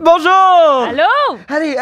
Bonjour! Allô? Allez!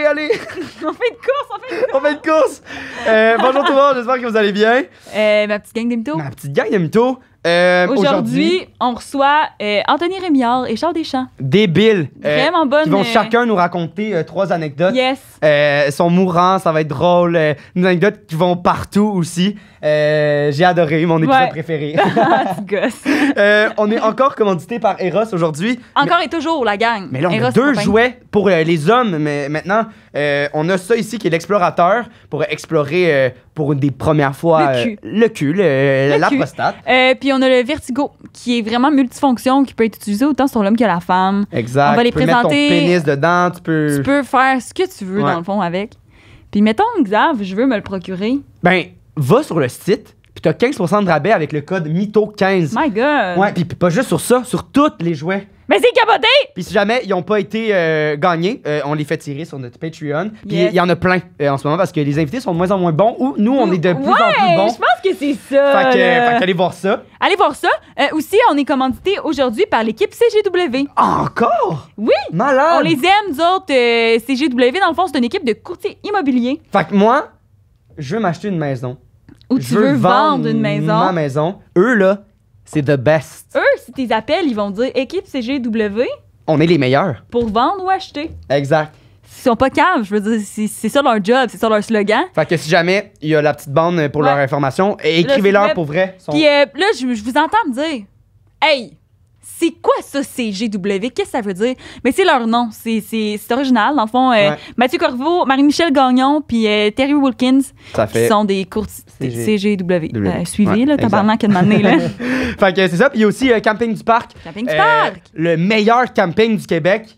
On fait une course, On fait une course! Bonjour tout le monde, j'espère que vous allez bien. Ma petite gang de mythos. Ma petite gang de mythos. Aujourd'hui, on reçoit Anthony Rémillard et Charles Deschamps. Débiles. Vraiment bonne. Qui vont chacun nous raconter 3 anecdotes. Yes. Ils sont mourants, ça va être drôle. Des anecdotes qui vont partout aussi. J'ai adoré, mon épisode préféré. Tu gosses. On est encore commandité par Eros aujourd'hui. Encore et toujours, la gang. Mais là, on a Eros 2 jouets pour les hommes, mais maintenant, on a ça ici qui est l'explorateur pour explorer pour une des premières fois Le cul. la cul. prostate. Puis on a le vertigo, qui est vraiment multifonction, qui peut être utilisé autant sur l'homme que la femme. Exact. On va les tu peux mettre ton présenter. pénis dedans, tu peux... Tu peux faire ce que tu veux, dans le fond, avec. Puis mettons, Xav, je veux me le procurer. Ben, va sur le site, puis t'as 15% de rabais avec le code MYTHO15. My God. Ouais, puis pas juste sur ça, sur tous les jouets. Mais c'est capoté! Puis si jamais ils n'ont pas été gagnés, on les fait tirer sur notre Patreon. Puis il Yes. y en a plein en ce moment parce que les invités sont de moins en moins bons ou nous, on est de plus en plus bons. Je pense que c'est ça. Fait qu'allez voir ça. Allez voir ça. Aussi, on est commandité aujourd'hui par l'équipe CGW. Encore? Oui! Malade! On les aime, nous autres. CGW, dans le fond, c'est une équipe de courtiers immobiliers. Fait que moi, je veux m'acheter une maison. Où tu veux vendre une ma maison. maison. Eux, là, c'est the best. Eux, si tu les appelles, ils vont dire équipe CGW On est les meilleurs. pour vendre ou acheter. Exact. Ils sont pas caves, je veux dire, c'est ça leur job, c'est ça leur slogan. Fait que si jamais il y a la petite bande pour leur information, écrivez-leur web. pour vrai. Puis là, je vous entends me dire hey, c'est quoi ça, CGW? Qu'est-ce que ça veut dire? Mais c'est leur nom, c'est original. Dans le fond, Mathieu Corriveau, Marie-Michel Gagnon, puis Terry Wilkins, Ça qui fait... sont des courtiers CGW. Suivez, là, exact. tabarnak, de m'amener, là. Fait que c'est ça. Puis il y a aussi Camping du Parc. Camping du Parc! Le meilleur camping du Québec.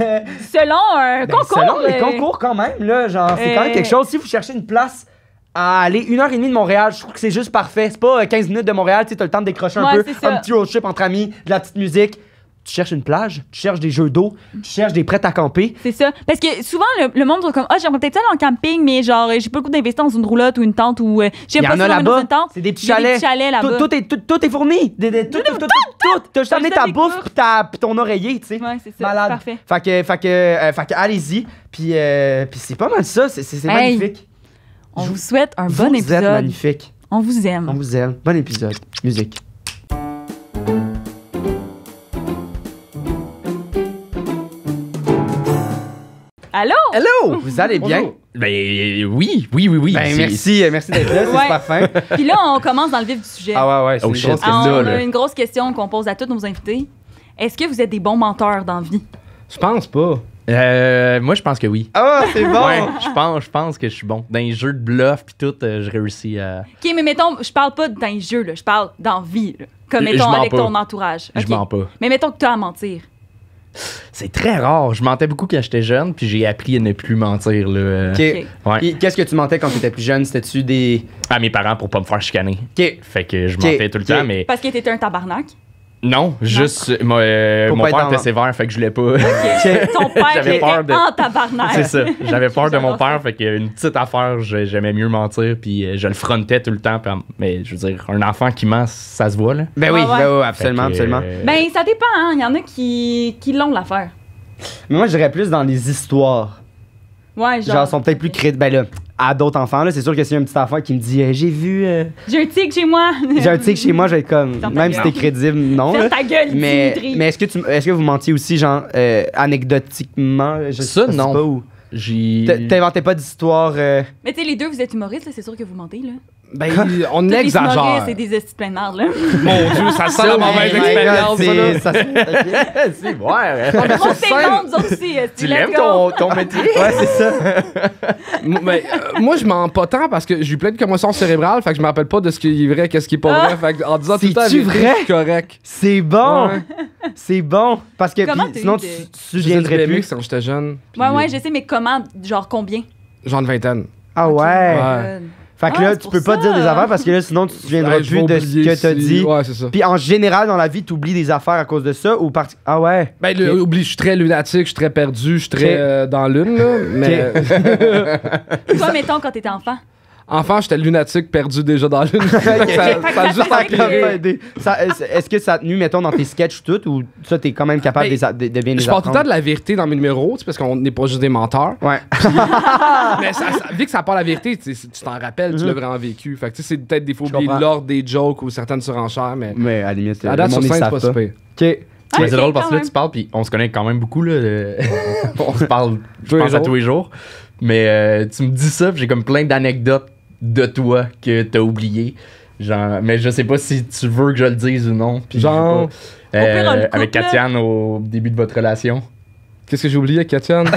Selon un Ben, concours. selon les concours quand même, là, genre, c'est quand même quelque chose. Si vous cherchez une place à aller 1h30 de Montréal, je trouve que c'est juste parfait. C'est pas 15 minutes de Montréal, tu sais, t'as le temps de décrocher un peu, c'est ça. un petit road trip entre amis, de la petite musique. Tu cherches une plage, tu cherches des jeux d'eau, tu cherches des prêts à camper. C'est ça. Parce que souvent, le monde est comme ah, j'aimerais peut-être ça aller en camping, mais genre, j'ai pas le goût d'investir dans une roulotte ou une tente ou. Il y en a là-bas. C'est des petits Il y a chalets. des petits chalets là-bas. Tout est fourni. Tout. T'as juste amené ta bouffe pis ton oreiller, tu sais. Ouais, c'est ça. Malade. Parfait. Fait que allez-y. Puis c'est pas mal ça. C'est magnifique. On vous souhaite un bon Vous épisode. êtes magnifique. On vous aime. On vous aime. Bon épisode. Musique. Allô? Hello! Vous allez bien? Bonjour. Ben oui. Ben, merci d'être là, c'est super fin. Puis là, on commence dans le vif du sujet. Ouais, c'est Oh une shit. grosse Ah, question. on a là. une grosse question qu'on pose à tous nos invités. Est-ce que vous êtes des bons menteurs dans la vie? Je pense pas. Moi, je pense que oui. Ah, c'est bon! Ouais, je pense que je suis bon. Dans les jeux de bluff puis tout, je réussis à... OK, mais mettons, je parle pas dans les jeux, là, je parle dans la vie, là. Comme Je mettons mens avec pas. ton entourage. Je OK. mens pas. Mais mettons que tu as à mentir. C'est très rare. Je mentais beaucoup quand j'étais jeune, puis j'ai appris à ne plus mentir, là. OK. Ouais. Puis, qu'est-ce que tu mentais quand tu étais plus jeune? C'était-tu des... À mes parents pour pas me faire chicaner. OK. Fait que je mentais tout le temps, mais... Parce que t'étais un tabarnak. Non, juste... mon pas père être était sévère, fait que je voulais pas... Ton père J'avais était peur de- en tabarnak. C'est ça. J'avais peur de mon J'adore ça. père, fait qu'une petite affaire, j'aimais mieux mentir, puis je le frontais tout le temps. Mais je veux dire, un enfant qui ment, ça se voit, là. Ben oui, Ouais, ouais. ben oui, absolument, Fait que, absolument. Ben, ça dépend, hein. Il y en a qui l'ont, l'affaire. Mais moi, je dirais plus dans les histoires. Ouais, Genre, sont peut-être plus crédibles. Ben là, à d'autres enfants, là, c'est sûr que s'il y a un petit enfant qui me dit j'ai vu... J'ai un tigre chez moi. j'ai un tigre chez moi, je vais être comme... Ferme ta Même si gueule. t'es crédible, non. Ferme là. ta gueule, Mais Dimitri. est-ce que vous mentiez aussi, genre, anecdotiquement? Je Ça, sais non. pas où. T'inventais pas d'histoire... Mais tu sais, les deux, vous êtes humoristes, là, c'est sûr que vous mentez, là. Ben, on Tous les exagère. humoristes, c'est des estis pleins de marde, là. Mon Dieu, ça sent la mauvaise Oh my God, expérience. c'est- ça. ça- C'est ouais. On s'est le nous autres aussi. Tu l'aimes ton métier? Ouais, c'est ça. Mais, moi, je mens pas tant parce que j'ai eu plein de commotions cérébrales, fait que je me rappelle pas de ce qui est vrai, qu'est-ce qui est pas vrai. Fait que en disant tout le temps, C'est-tu la vérité, vrai? je suis correct. C'est bon. Ouais. C'est bon. Parce que Comment puis t'as sinon, eu tu de- te Je faisais du souviendrais BMX plus. quand j'étais jeune. puis, Ouais, je sais, mais comment, genre combien? Genre une vingtaine. Ah ouais. Ouais. Fait que Ah, là, c'est tu pour peux pas ça. dire des affaires parce que là, sinon, tu te souviendras Ouais, je vais plus de ce oublier que t'as si- dit. Ouais, c'est ça. Puis en général, dans la vie, t'oublies des affaires à cause de ça ou par... Ah ouais. Ben, Ok. oublie, je suis très lunatique, je suis très perdu, je suis très Ok. dans l'une, là. Mais. Toi, mettons, quand t'étais enfant. enfant, j'étais lunatique perdu déjà dans l'une. ça a juste Ça empiré. Est-ce que ça a tenu, mettons, dans tes sketchs tout, ou ça, t'es quand même capable de bien les Je parle tout le temps apprendre? de la vérité dans mes numéros, tu sais, parce qu'on n'est pas juste des menteurs. Ouais. Mais vu que ça part la vérité, tu t'en rappelles, tu l'as vraiment vécu. Fait que tu sais, c'est peut-être des fois oublier comprends. l'ordre des jokes ou certaines surenchères, mais Mais à la limite, à date, le sur monde, ils scène, c'est savent pas pas. super. OK. Ah, Mais c'est ok, drôle parce que quand là, tu parles, puis on se connaît quand même beaucoup. Là, on se parle, je pense, à tous les jours. Mais tu me dis ça, puis j'ai comme plein d'anecdotes de toi que t'as oublié. Genre, mais je sais pas si tu veux que je le dise ou non. Puis Genre? je sais pas. Au pire, on le coupe, Avec là. Katiane au début de votre relation. Qu'est-ce que j'ai oublié, Katiane?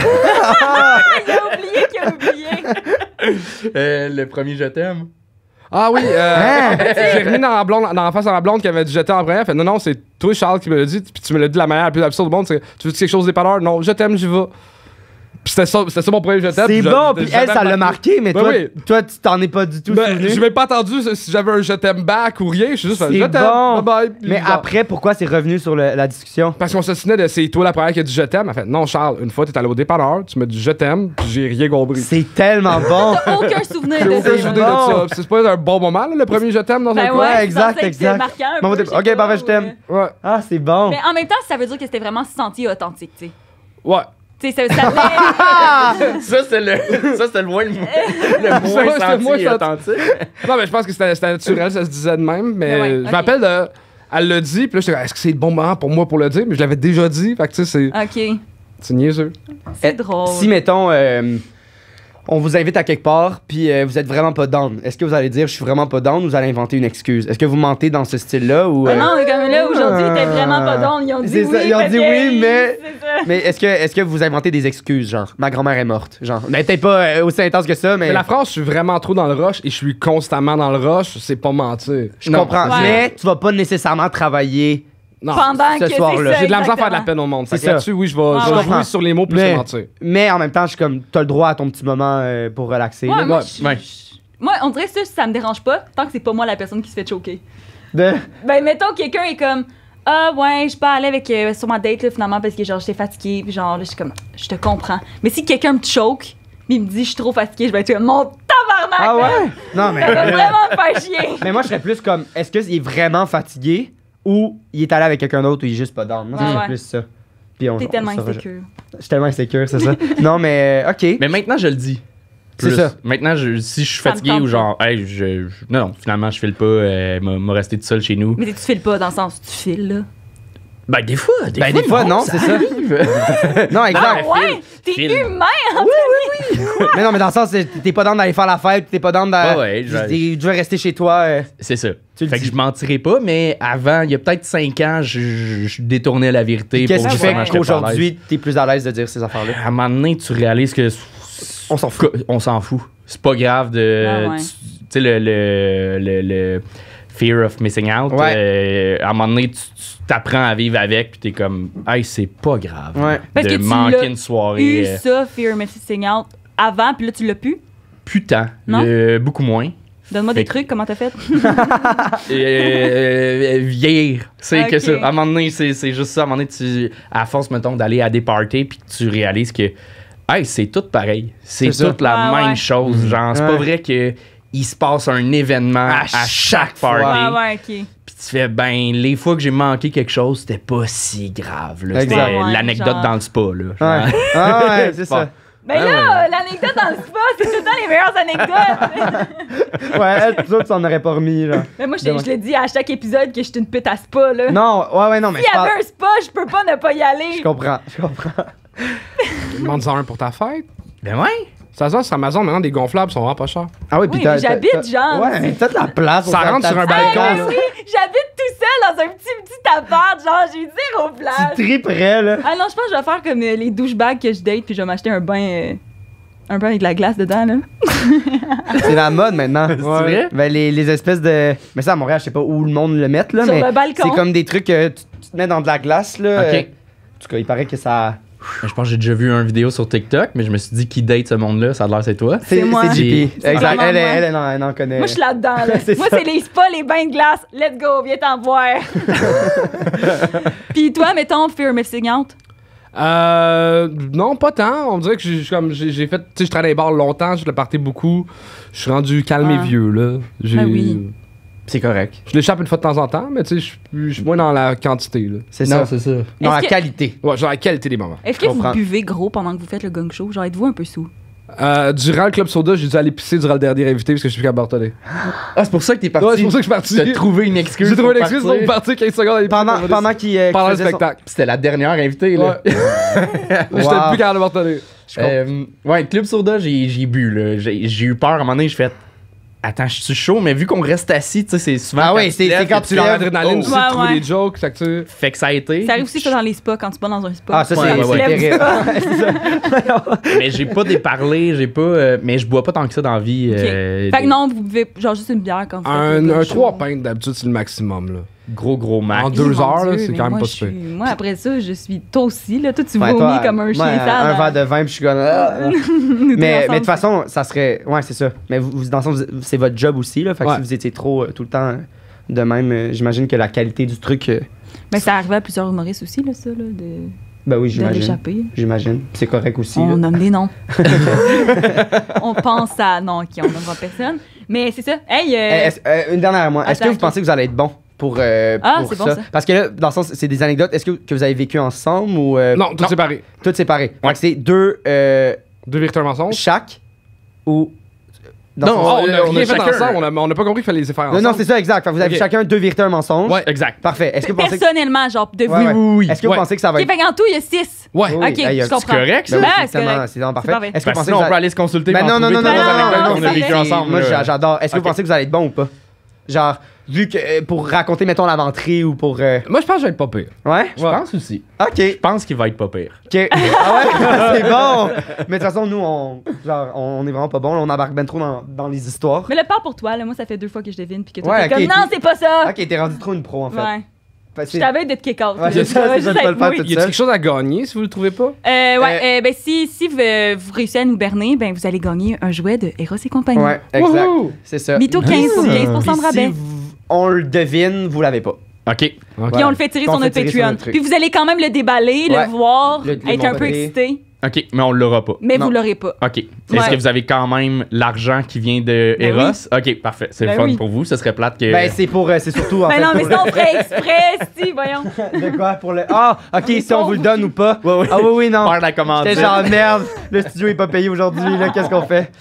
Il a oublié. Le premier je t'aime. Ah oui, j'ai remis dans la face à ma blonde qui avait dit je t'aime en première. Elle fait non, non, c'est toi, Charles, qui me l'a dit. Puis tu me l'as dit de la manière la plus absurde du monde. C'est, tu veux quelque chose des parleurs? Non, je t'aime, j'y vais. Puis c'était ça mon premier je t'aime. C'est puis bon, j'ai puis elle, jamais ça l'a marqué, mais Ben toi, oui. toi, tu t'en es pas du tout Ben, souvenu. j'ai même pas entendu si j'avais un je t'aime back ou rien. Je suis juste fait, C'est je t'aime, bon. bye bye. Puis Mais genre, après, pourquoi c'est revenu sur la discussion? parce qu'on s'assinait de c'est toi la première qui a dit je t'aime. Elle fait non, Charles, une fois t'es allé au dépanneur, tu m'as dit je t'aime, puis j'ai rien compris. C'est tellement bon. T'as aucun souvenir J'ai de aucun ça. souvenir de bon. ça. Puis c'est pas un bon moment, là, le premier je t'aime dans un Ben coin. ouais, Ouais, exact, je pensais que c'était exact. marquant un Bon, peu, ok, je sais pas, parfait, je t'aime. Ouais. Ah, c'est bon. Mais en même temps, ça veut dire que c'était vraiment senti authentique, tu sais. Ouais. Tu sais, ça fait... Ça, c'était le moins, le Ça, moins c'était senti moins et senti. authentique. Non, mais je pense que c'était naturel, ça se disait de même. Mais Ben ouais, je ok. me rappelle elle l'a dit, puis là, j'étais comme, est-ce que c'est le bon moment pour moi pour le dire? Mais je l'avais déjà dit, fait que tu sais, OK, c'est niaiseux. c'est drôle. Si, mettons, on vous invite à quelque part, puis vous êtes vraiment pas down, est-ce que vous allez dire je suis vraiment pas down ou vous allez inventer une excuse? Est-ce que vous mentez dans ce style-là ou. Ah non, mais comme là, aujourd'hui, t'es vraiment pas drôle. Ils ont dit C'est oui. ça, ils ont parce dit que- oui, mais- C'est ça. Mais est-ce que vous inventez des excuses, genre ma grand-mère est morte, genre. Mais peut-être pas aussi intense que ça, mais. Mais la phrase, je suis vraiment trop dans le rush et je suis constamment dans le rush, c'est pas mentir. Je Non. comprends. Ouais. Mais tu vas pas nécessairement travailler. Non. Pendant ce que soir-là. c'est ça, J'ai de la misère à faire de la exactement. peine au monde. Fait C'est que ça. là-dessus, oui, je vais Ouais, ouais. jouer sur les mots plus Mais- que mentir. Mais en même temps, je suis comme, t'as le droit à ton petit moment pour relaxer. Ouais, là. moi, Ouais. moi, on dirait que ça me dérange pas tant que c'est pas moi la personne qui se fait choquer. De- Ben, mettons, quelqu'un est comme ah, ouais, je peux aller avec sur ma date, là, finalement, parce que genre, j'étais fatiguée. Puis genre, là, je suis comme, je te comprends. Mais si quelqu'un me choque, puis il me dit, je suis trop fatiguée, je vais être comme, mon tabarnak! Ah là, ouais? Non, mais. Ça va vraiment me faire chier. Mais moi, je serais plus comme, est-ce qu'il est vraiment fatigué ou il est allé avec quelqu'un d'autre ou il est juste pas down? Moi, Ouais, c'est ouais. plus ça. Puis T'es tellement saura- insécure. Je suis tellement insécure, c'est ça. Non, mais OK. Mais maintenant, je le dis. C'est Plus. ça. Maintenant, si je suis Ça me fatigué tente ou genre, hey, non, finalement, je file pas, m'a resté tout seul chez nous. Mais tu files pas dans le sens où tu files, là. Ben, des fois, Des fois, non, c'est ça. Non, Ah exact. ouais? T'es file. humain, hein? Mais non, mais dans le sens, t'es pas down d'aller faire la fête, t'es pas down d'aller. Ouais, Tu veux rester chez toi. C'est ça. Tu le Fait que dis. je mentirais pas, mais avant, il y a peut-être 5 ans, je détournais la vérité. Qu'est-ce pour qui justement fait j'étais pas à l'aise. qu'aujourd'hui, t'es plus à l'aise de dire ces affaires-là? À un moment donné, tu réalises que. On s'en fout. On s'en fout. C'est pas grave de. Ah ouais. Tu sais, le fear of missing out. Ouais. À un moment donné, tu t'apprends à vivre avec, puis t'es comme, hey, c'est pas grave. Ouais. Parce de que tu manquer l'as une soirée. Eu ça, Fear Missing Out, avant, puis là, tu l'as pu. Putain. Non? Beaucoup moins. Donne-moi Fait des que- trucs, comment t'as fait? Vieillir. C'est Ok. que ça. À un moment donné, c'est juste ça. À un moment donné, à force, mettons, d'aller à des parties, puis tu réalises que, hey, c'est tout pareil. C'est C'est ça. toute la Ouais, même ouais. chose. Genre, c'est Ouais. pas vrai que il se passe un événement À à chaque chaque fois. party. Ouais, ok. Puis tu fais, ben, les fois que j'ai manqué quelque chose, c'était pas si grave. là. Exact. C'était Ouais, l'anecdote genre. dans le spa. Là. Ouais. Genre. Ah ouais, c'est ça. Ben là, l'anecdote dans le spa, c'est tout le temps les meilleures anecdotes. Ouais, elle, tout autres, t'en aurais pas remis, là. Mais moi, je le dis à chaque épisode que je suis une pute à spa, là. Non, ouais, non, mais S'il je y avait parle- un spa, je peux pas ne pas y aller. Je comprends. Demande-en un pour ta fête. Ben ouais. Ça se vend sur Amazon, maintenant, des gonflables sont vraiment pas chers. Ah oui, Oui, mais j'habite, genre. Ouais, mais t'as de la place. Ça rentre sur un balcon, Ah, là. oui, j'habite tout seul dans un petit appart, genre, j'ai zéro place. Tu triperais, là. Ah non, je pense que je vais faire comme les douchebags que je date, puis je vais m'acheter un bain avec de la glace dedans, là. C'est la mode maintenant. C'est vrai? Ben, les espèces de. Mais ça, à Montréal, je sais pas où le monde le met, là. Sur mais le balcon. c'est comme des trucs que tu te mets dans de la glace, là. Ok. En tout cas, il paraît que ça. Je pense que j'ai déjà vu une vidéo sur TikTok, mais je me suis dit, qui date ce monde-là? Ça a l'air, c'est toi. C'est moi. C'est JP. C'est Exact. vraiment Elle, moi. elle en connaît. Moi, je suis là-dedans, là. C'est Moi, ça. c'est les spas, les bains de glace. Let's go, viens t'en voir. Puis toi, mettons, Fear Missing Out. Non, pas tant. On dirait que j'ai fait. Tu sais, je travaille dans les bars longtemps, je le partais beaucoup. Je suis rendu calme et vieux, là. Oui. C'est correct. Je l'échappe une fois de temps en temps, mais tu sais, je suis moins dans la quantité, là. C'est ça. c'est ça. Dans la que- qualité. Ouais, genre la qualité des moments. Est-ce que vous comprends. buvez gros pendant que vous faites le gong show? Genre, êtes-vous un peu sous? Durant le Club Soda, j'ai dû aller pisser durant le dernier invité parce que je suis plus capable de bartonner. Ah, c'est pour ça que t'es parti. Ouais, c'est pour ça que je suis parti. T'as trouvé une excuse. J'ai trouvé une pour excuse partir. pour partir 15 secondes. Pendant qu'il Pendant le faisait son- spectacle. C'était la dernière invitée, là. Ouais. J'étais Wow. plus capable de bartonner. Ouais, Club Soda, j'ai bu, là. J'ai eu peur. À un moment donné, je fais. Attends, je suis chaud, mais vu qu'on reste assis, tu sais, c'est souvent. Ah ouais, tu c'est te lèves, quand que tu Dans lèves. l'adrénaline, tu sais, Ouais, de trouver ouais. des jokes, fait que tu. Fait que ça a été. Ça arrive aussi ça dans les spas, quand tu vas dans un spa. Ah, ça, Quand c'est tu ouais, te lèves, terrible. C'est ça. Mais j'ai pas déparlé, j'ai pas. Mais je bois pas tant que ça dans la vie. Ok. Fait que non, vous buvez genre juste une bière quand vous faites le Un gong show. 3 pintes d'habitude, c'est le maximum, là. Gros max. En Eh, 2 mon heures, là, Dieu, c'est mais quand même moi, pas je super. suis- Moi, après ça, je suis. Toi aussi, là. Toi, tu Ouais, vomis toi, comme un chien moi, sale. un verre de vin, puis je suis comme. Nous deux Mais de ensemble. toute façon, ça serait. Ouais, c'est ça. Mais dans le sens, c'est votre job aussi, là. Fait que Ouais. si vous étiez trop tout le temps de même, j'imagine que la qualité du truc. Mais ça arrivait à plusieurs humoristes aussi, là, ça, là, Ben oui, de j'imagine. l'échapper. J'imagine. C'est correct aussi. On là. nomme des noms. On pense à. Non, OK, on nommera personne. Mais c'est ça. Hey, Une dernière à moi. Est-ce que Attends, vous ok. pensez que vous allez être bon pour c'est bon, ça. Parce que là, dans le sens, c'est des anecdotes. Est-ce que vous avez vécu ensemble ou. Non, tout séparé. Tout séparé. Ouais. Fait que c'est deux 2 véritables mensonges. chaque ou. dans Non, le Oh, sens- on a on a rien fait chacun- ensemble, on a pas compris qu'il fallait les faire Non, ensemble. non, c'est ça, exact. Fait que vous avez Ok. chacun deux vérités, un mensonge. Ouais. Exact. Parfait. Est-ce que vous pensez que. personnellement, genre, de vous. Ouais, ouais. oui. Est-ce que vous Ouais. pensez que ça va OK, être. fait qu'en tout, il y a 6. Ouais. Oui, OK, hey, je c'est comprends. correct, ça? Ben oui, Ben, c'est c'est tellement- correct. c'est vraiment C'est parfait. parfait. Est-ce que vous Parce que pensez sinon, que on vous peut allez- aller se consulter. Ben pour non, non, trouver non, toutes non, nos non, anecdotes non, qu'on a c'est- vécues ensemble. Moi, là. j'adore. Est-ce que vous Ok. pensez que vous allez être bon ou pas? Genre, vu que pour raconter, mettons, la menterie ou pour. Moi, je pense que je vais être pas pire. Ouais? Je pense aussi. Ok. Je pense qu'il va être pas pire. Ok. Ah ouais? C'est bon! Mais de toute façon, nous, on est vraiment pas bon. Là, on embarque ben trop dans les histoires. Mais le part pour toi, là, moi, ça fait 2 fois que je devine, puis que toi, Ouais, t'es ok, comme, non, t'es- c'est pas ça! Ok, t'es rendu trop une pro, en fait. Ouais. Fait que Je t'avais d'être kick-out. Ouais, c'est ça, c'est ça, tu vas le faire tout Y a quelque chose à gagner si vous le trouvez pas? Ben si vous réussissez à nous berner, ben vous allez gagner un jouet de Eros et compagnie. Ouais, exact. Wouhou! C'est ça. Mytho 15 pour 15% de Puis rabais. si on le devine, vous l'avez pas. OK. Puis on le fait tirer Puis on sur fait notre tirer sur Patreon. notre truc. Puis vous allez quand même le déballer, Ouais. le voir, Le être un peu montrer. excité, OK, mais on l'aura pas. mais Non. vous l'aurez pas. OK. Est-ce Ouais. que vous avez quand même l'argent qui vient de Ben Eros? OK, parfait. C'est Ben le fun oui. pour vous. Ce serait plate que. Ben, c'est surtout en Ben fait. non, mais pour sinon on ferait exprès, si, voyons. De quoi? Pour le. Ah, ok, si on vous le donne ou pas. Ouais, ouais. Ah oui, oui, non. Faire la commande. J'étais genre merde, le studio est pas payé aujourd'hui, là, qu'est-ce qu'on fait?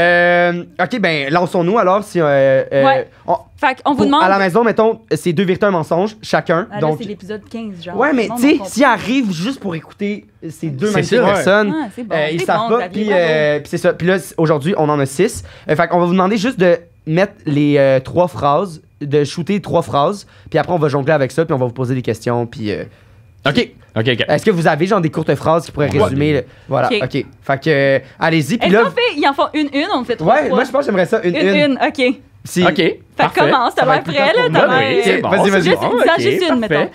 Ok, ben, lançons-nous alors. Si, Ouais. Fait qu'on vous demande. À la maison, mettons, c'est deux vérités, un mensonge, chacun. Ah, là, donc, c'est l'épisode 15, genre. ouais, mais Non, tu sais, on s'ils arrivent juste pour écouter ces deux C'est magnifiques ça, ouais. personnes, Ah, c'est bon. ils C'est savent bon, pas. Xavier, Puis bravo. puis c'est ça. Puis là, aujourd'hui, on en a 6. Fait qu'on va vous demander juste de mettre les 3 phrases, de shooter 3 phrases. Puis après, on va jongler avec ça, puis on va vous poser des questions. Puis. OK. OK. Est-ce que vous avez genre des courtes phrases qui pourraient Ouais. résumer Voilà, Ok. ok. Fait que allez-y, puis Est-ce là. qu'on fait. Ils en font une, on fait 3 Ouais, moi je pense que j'aimerais ça une. OK. Si... Fait OK. que Parfait. commence, t'as Ça va l'air être plus prêt, là, tard pour t'as moi, l'air. oui. C'est bon. Vas-y, vas-y. c'est Juste, bon, dis-en OK, juste une, parfait.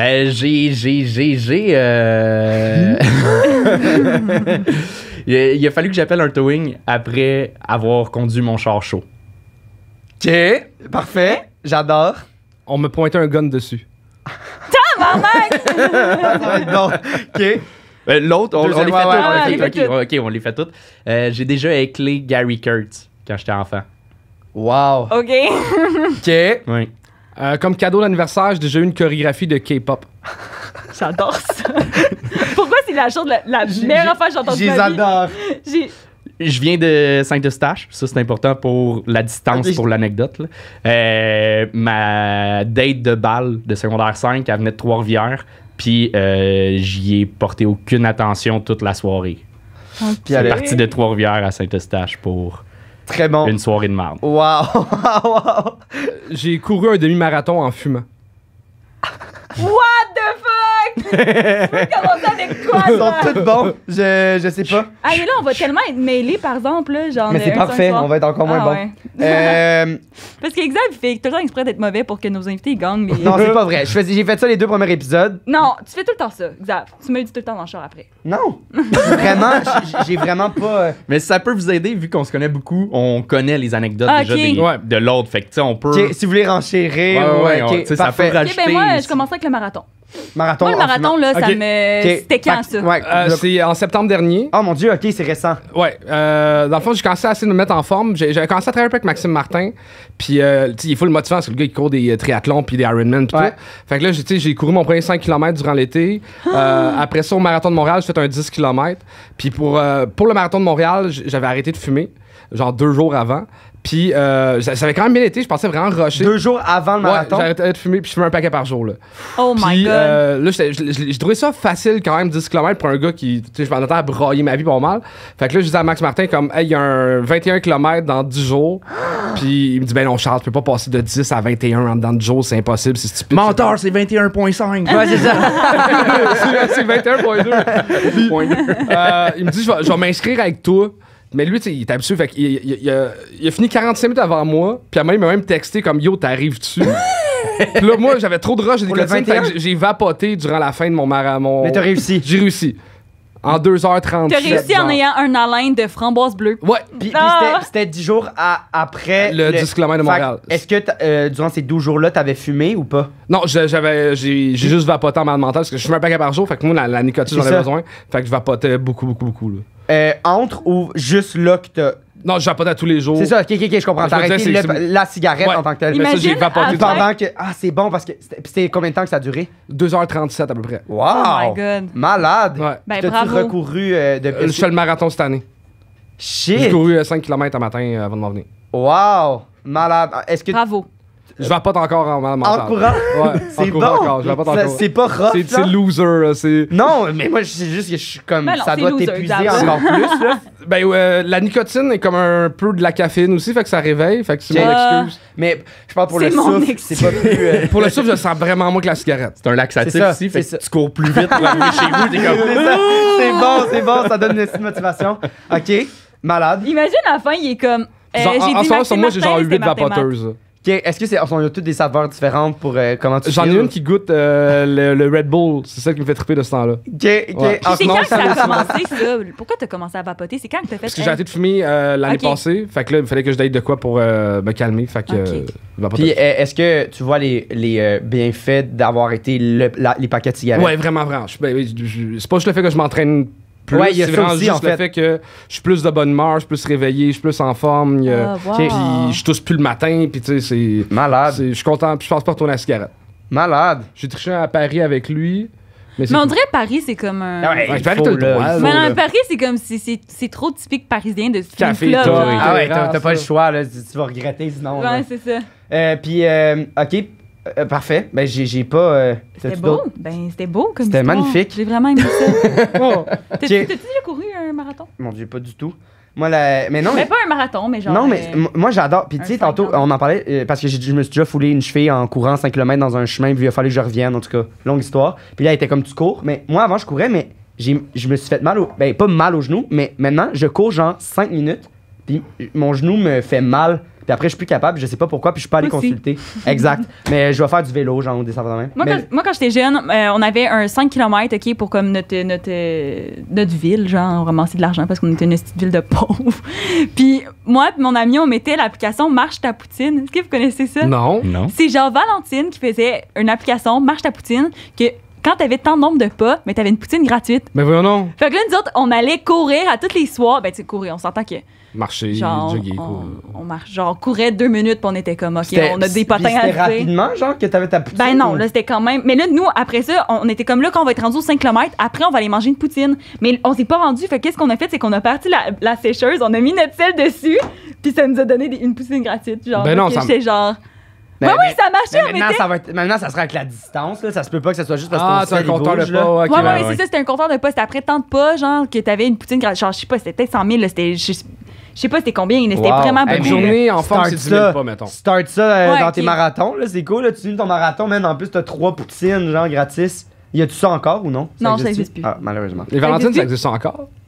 Il a fallu que j'appelle un towing après avoir conduit mon char chaud. Ok, parfait. J'adore. On me pointait un gun dessus. Ça va être bon. Ok. L'autre, on les fait Deuxième, toutes. ouais, ouais, on les fait OK, on les fait toutes. J'ai déjà éclé Gary Kurtz quand j'étais enfant. Wow. OK. Ok. Oui. Comme cadeau d'anniversaire, j'ai déjà eu une chorégraphie de K-pop. J'adore ça. Pourquoi c'est la chose, la meilleure affaire que j'ai entendue Je les de ma vie? adore. J'ai- Je viens de Saint-Eustache. Ça, c'est important pour la distance, Ok. pour l'anecdote. Là. Ma date de balle de secondaire 5, elle venait de Trois-Rivières. Puis j'y ai porté aucune attention toute la soirée. Puis Je suis allez. parti de Trois-Rivières à Saint-Eustache pour Très bon. une soirée de marde. Wow. Wow. J'ai couru un demi-marathon en fumant. What the fuck? Tu peux commencer avec quoi, Ils sont ça? tous bons. Je sais pas. Ah, mais là, on va tellement être mêlés, par exemple, là, genre. Mais c'est un parfait. soir. On va être encore moins Ah, bon. ouais. Parce qu'Exab, il fait tout le temps exprès d'être mauvais pour que nos invités gagnent. Les... Non, c'est pas vrai. J'ai fait ça les 2 premiers épisodes. Non, tu fais tout le temps ça, Xav. Tu me le dis tout le temps dans le char après. Non. Vraiment, j'ai vraiment pas. Mais ça peut vous aider, vu qu'on se connaît beaucoup, on connaît les anecdotes Ah, déjà ok. Ouais. de l'autre. Fait que, tu sais, on peut. Ok, si vous voulez renchérir, Ouais, ok, tu sais, ça parfait. peut Ok, rajouter. ben moi, je commence avec le marathon. Marathon. Moi, le marathon, là, ça Ok. me. Ok. C'était quand, Fait que- ça? Ouais. C'est en septembre dernier. Oh mon dieu, ok, c'est récent. Ouais. Dans le fond, j'ai commencé à essayer de me mettre en forme. J'avais commencé à travailler un peu avec Maxime Martin. Puis, tu sais, il est full motivant. C'est le gars qui court des triathlons puis des Ironman puis Ouais. tout. Fait que là, j'ai couru mon premier 5 km durant l'été. Après ça, au marathon de Montréal, j'ai fait un 10 km. Puis pour le marathon de Montréal, j'avais arrêté de fumer, genre 2 jours avant. Puis ça avait quand même bien été. Je pensais vraiment rusher. 2 jours avant le Ouais, marathon. j'ai arrêté de fumer, puis je fumais un paquet par jour, là. Oh my Puis God. là, j'ai trouvé ça facile quand même, 10 km pour un gars qui, tu sais, je m'en à brailler ma vie pas mal. Fait que là, je disais à Max Martin, comme, hey, il y a un 21 km dans 10 jours. Puis il me dit, ben non, Charles, tu peux pas passer de 10 à 21 en dedans de 10 jours, c'est impossible, c'est stupide. Menteur, c'est 21,5. Ouais, c'est ça. C'est 21,2. Il me dit, je vais m'inscrire avec toi. Mais lui, tu sais, il est habitué. Fait qu'il il a fini 45 minutes avant moi. Puis il m'a même texté comme yo, t'arrives-tu? Puis là, moi, j'avais trop de rush et Pour le nicotine. 21? Fait que j'ai vapoté durant la fin de mon marathon. Mais t'as réussi. J'ai réussi. En 2h30. T'as réussi en ayant un haleine de framboise bleue. Ouais. Puis Ah! c'était 10 jours après Le 10 km de Fait Montréal. que, est-ce que durant ces 12 jours-là, t'avais fumé ou pas? Non, j'ai juste vapoté en mal mental parce que je fume un paquet par jour. Fait que moi, la nicotine, j'en C'est avais ça. besoin. Fait que je vapotais beaucoup, là. Entre ou juste là que t'as. Non, je vapotais tous les jours. C'est ça, ok, je comprends. Je T'as me arrêté disais, c'est- la cigarette Ouais. en tant que telle. Mais ça, j'ai Imagine vapoté après- Pendant que. Ah, c'est bon parce que. C'était combien de temps que ça a duré? 2h37 à peu près. Wow! Oh my God. Malade! Ouais. Ben, T'as-tu bravo. recouru Je fais le marathon cette année. J'ai Shit! couru 5 km un matin avant de m'en venir. Wow! Malade. Est-ce que. Bravo. Je vapote encore en mal mental. En courant? Ouais, C'est en courant bon! encore. Je vapote Ça- encore. C'est pas rough, C'est ça? loser, là, c'est... Non, mais moi, c'est juste que je suis comme. Ben non, ça c'est doit loser, t'épuiser Xav. encore plus, là. Ben, la nicotine est comme un peu de la caféine aussi, fait que ça réveille, fait que c'est mon Ah. excuse. Mais je parle pour le C'est mon souffle, excuse. c'est pas plus. Pour le souffle, je sens vraiment moins que la cigarette. C'est un laxatif C'est ça, aussi, fait c'est que tu cours plus vite pour arriver chez vous, t'es comme... C'est bon, ça donne une petite motivation. Ok, malade. Imagine à la fin, il est comme. Genre, j'ai en dit ce moment, Maxime sur moi, j'ai genre Martin, 8 c'était Martin Matt. vapoteuses. Ok, est-ce que on a toutes des saveurs différentes pour comment tu J'en ai feels? une qui goûte le Red Bull, c'est celle qui me fait triper de ce temps-là. Ok, ok. Ouais. En C'est ce moment, quand que ça a ça commencé, ça? Pourquoi t'as commencé à vapoter? C'est quand que t'as fait Parce que j'ai arrêté de fumer l'année Ok. passée, fait que là, il fallait que je date de quoi pour me calmer, fait que... Ok. vapoteuse. Puis est-ce que tu vois les bienfaits d'avoir été les paquets de cigarettes? Ouais, vraiment. C'est pas juste le fait que je m'entraîne plus, Ouais, il y a c'est ça vraiment aussi, juste en fait. le fait que je suis plus de bonne humeur, je suis plus réveillé, je suis plus en forme, Ah, wow. Ok. puis je tousse plus le matin, puis tu sais, Malade. je suis content, puis je pense pas retourner à la cigarette. Malade. J'ai triché à Paris avec lui, mais c'est Mais on tout. dirait Paris, c'est comme un. Ah ouais, Ouais, il Paris, faut, t'as le là, droit, il faut, Mais là. non, Paris, c'est comme c'est trop typique parisien de fumer Café, une clope, toi, genre. Ah ouais, t'as terrasse, pas le là. choix, là. Tu vas regretter sinon. là. Ouais, c'est ça. Puis, ok, parfait. Ben, j'ai pas. C'était t'as-tu beau. d'autres? Ben, c'était beau comme C'était histoire. magnifique. J'ai vraiment aimé ça. Oh, T'as-tu ok. déjà couru un marathon? Mon Dieu, pas du tout. Moi, la. Mais non, Mais mais. pas un marathon, mais genre. Non, mais moi j'adore. Puis un tu sais, tantôt, 50. on en parlait parce que je me suis déjà foulé une cheville en courant 5 km dans un chemin, puis il a fallu que je revienne, en tout cas. Longue histoire. Puis là, elle était comme tu cours. Mais moi, avant, je courais, mais je me suis fait mal au. Ben, pas mal au genou, mais maintenant, je cours genre 5 minutes, puis mon genou me fait mal. Puis après, je suis plus capable, je sais pas pourquoi, puis je suis pas allé Moi aussi. consulter. Exact. Mais je vais faire du vélo, genre, ou des affaires de même. Moi, Mais- quand j'étais jeune, on avait un 5 km, OK, pour comme notre ville, genre, on ramassait de l'argent parce qu'on était une petite ville de pauvres. Puis moi et mon ami, on mettait l'application Marche ta poutine. Est-ce que vous connaissez ça? Non. Non. C'est genre Valentine qui faisait une application Marche ta poutine que quand t'avais tant de nombre de pas, mais t'avais une poutine gratuite. Mais voyons non. Fait que là, nous autres, on allait courir à tous les soirs. Ben, tu sais, courir, on s'entend que Marcher, genre, jogger, on, quoi. on marche, genre, on courait 2 minutes, puis on était comme, OK, C'était- on a des puis potins à c'était lever. rapidement, genre, que t'avais ta poutine? Ben non, ou- là, c'était quand même. Mais là, nous, après ça, on était comme là, quand on va être rendu aux 5 km, après, on va aller manger une poutine. Mais on s'est pas rendu. Fait que qu'est-ce qu'on a fait? C'est qu'on a parti la sécheuse, on a mis notre sel dessus, puis ça nous a donné une poutine gratuite. Genre, Ben non, parce que ça- j'étais genre. Ben, ouais, mais- oui, ça marchait, on maintenant, mettait. maintenant, ça sera avec la distance, là. Ça se peut pas que ça soit juste parce que Ah, ton c'est un sel, il compteur de bouge, là. pas, ok. Ouais, ouais, ouais. c'est ça, c'était un compteur de pas. C'était après tant de pas, genre, que t'avais une poutine gratuite. Genre, je sais pas, c'était peut-être 100 000, là, c'était. Je sais pas, c'était combien, mais c'était Wow. vraiment Hey, Une beaucoup. journée en forme, Start c'est 10 000 ça. pas, mettons. Start ça Ouais, dans ok. tes marathons, là, c'est cool, là, tu finis ton marathon, man, en plus t'as 3 poutines, genre, gratis. Y a-tu ça encore ou non? Non, ça existe-tu? existe plus. Ah, malheureusement. Les Valentines, existe ça existe encore?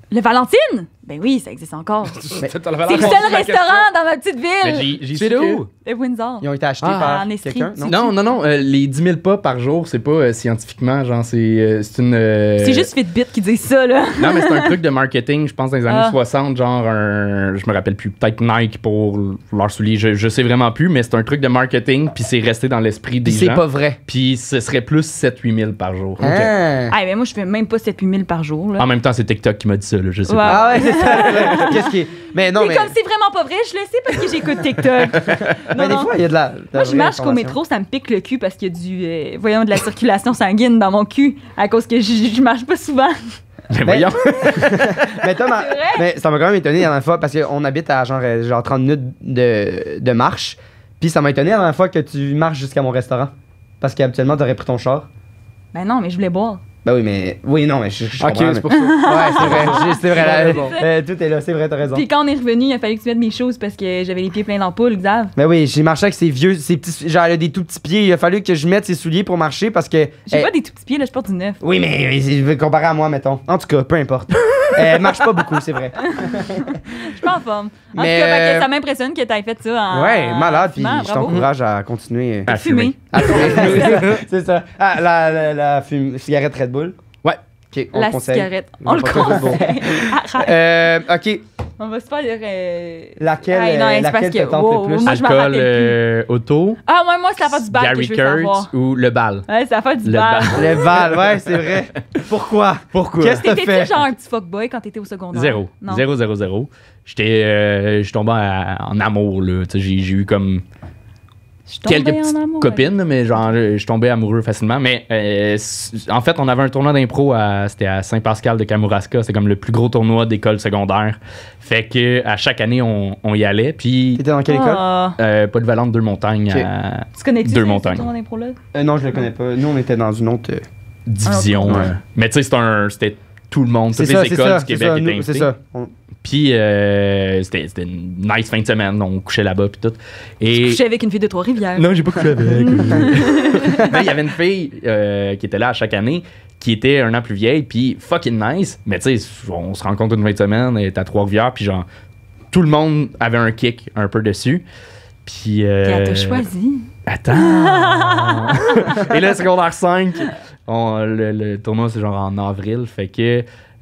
Le Valentine? Ben oui, ça existe encore. Mais C'est le seul restaurant dans ma petite Mais ville. j'ai C'est su que- où? Le Windsor. Ils ont été achetés Ah, par en Estrie. quelqu'un, Non, les 10 000 pas par jour, c'est pas scientifiquement, genre, c'est une... C'est juste Fitbit qui dit ça, là. Non, mais c'est un truc de marketing, je pense, dans les années 60, genre, je me rappelle plus, peut-être Nike pour leurs souliers, je sais vraiment plus, mais c'est un truc de marketing, puis c'est resté dans l'esprit des Puis c'est gens. pas vrai. Puis ce serait plus 7-8 000 par jour. Ah. Ah, ben moi, je fais même pas 7-8 000 par jour, là. En même temps, c'est TikTok qui m'a dit ça, là, je sais Ouais. pas. Ah ouais, c'est ça. Qu'est-ce qui est. Mais non, C'est mais. comme c'est vraiment pas vrai, je le sais parce que j'écoute TikTok. Mais des fois, il y a de la. Moi, je marche qu'au métro, ça me pique le cul parce qu'il y a de la circulation sanguine dans mon cul à cause que je marche pas souvent. Mais voyons. Mais Thomas, C'est vrai? mais ça m'a quand même étonné la dernière fois parce qu'on habite à genre 30 minutes de marche. Puis ça m'a étonné la dernière fois que tu marches jusqu'à mon restaurant. Parce qu'habituellement, t'aurais pris ton char. Ben non, mais je voulais boire. Ben oui, mais. Oui, non, mais je Ok, comprends, c'est mais- pour ça. Ouais, c'est vrai. C'est vrai. T'as raison. Tout est là, c'est vrai, t'as raison. Puis quand on est revenu, il a fallu que tu mettes mes choses parce que j'avais les pieds pleins d'ampoules, Xav. Ben oui, j'ai marché avec ces vieux, ces petits. Genre, elle a des tout petits pieds. Il a fallu que je mette ses souliers pour marcher parce que. J'ai pas des tout petits pieds, là, je porte du neuf. Oui, mais comparé à moi, mettons. En tout cas, peu importe. Elle marche pas beaucoup, c'est vrai. Je suis pas en forme. En Mais, tout cas, fait que ça m'impressionne que t'aies fait ça en. Ouais, malade, puis fumant, je bravo. t'encourage à continuer. À Fumer. À fumer. C'est ça. Ah, la cigarette Red Bull. Ouais. Ok, on La le conseille. cigarette. On le N'importe quoi de bon. conseille. Arrête. Ok, On va se faire le. laquelle, Ah, non, c'est laquelle parce te que- tente wow, le plus? moi, je m'en Alcool, rappelle auto, Ah, moi, c'est l'affaire du bal que Gary je veux Kurtz savoir. ou le bal. Ouais, c'est l'affaire du Le bal. bal. Le Val, ouais, c'est vrai. Pourquoi? Qu'est-ce que t'as T'étais-tu fait? genre un petit fuckboy quand t'étais au secondaire? Zéro. Non. 0. Je suis tombé en amour, là. Tu sais, j'ai eu comme Je suis tombée quelques en petites amour, copines, mais genre, je suis tombé amoureux facilement. Mais en fait, on avait un tournoi d'impro, c'était à Saint-Pascal de Kamouraska. C'est comme le plus gros tournoi d'école secondaire. Fait que à chaque année, on y allait. Puis, T'étais dans quelle école? Ah. Polyvalente Deux-Montagnes Ok. à Tu connais-tu Deux ce montagnes. tournoi d'impro-là? Non, je le connais pas. Nous, on était dans une autre. division. Ouais. Mais tu sais, c'était tout le monde, C'est toutes ça, les c'est écoles ça. du C'est Québec ça, étaient nous, invitées. c'est ça. Puis c'était une nice fin de semaine. On couchait là-bas puis tout. Et Je couchais avec une fille de Trois-Rivières. non, j'ai pas couché avec. Mais il y avait une fille qui était là à chaque année, qui était un an plus vieille, puis fucking nice. Mais tu sais, on se rencontre une fin de semaine, elle était à Trois-Rivières, puis genre, tout le monde avait un kick un peu dessus. Puis. Puis elle t'a choisi. Attends! Et là, secondaire 5, le tournoi, c'est genre en avril. Fait que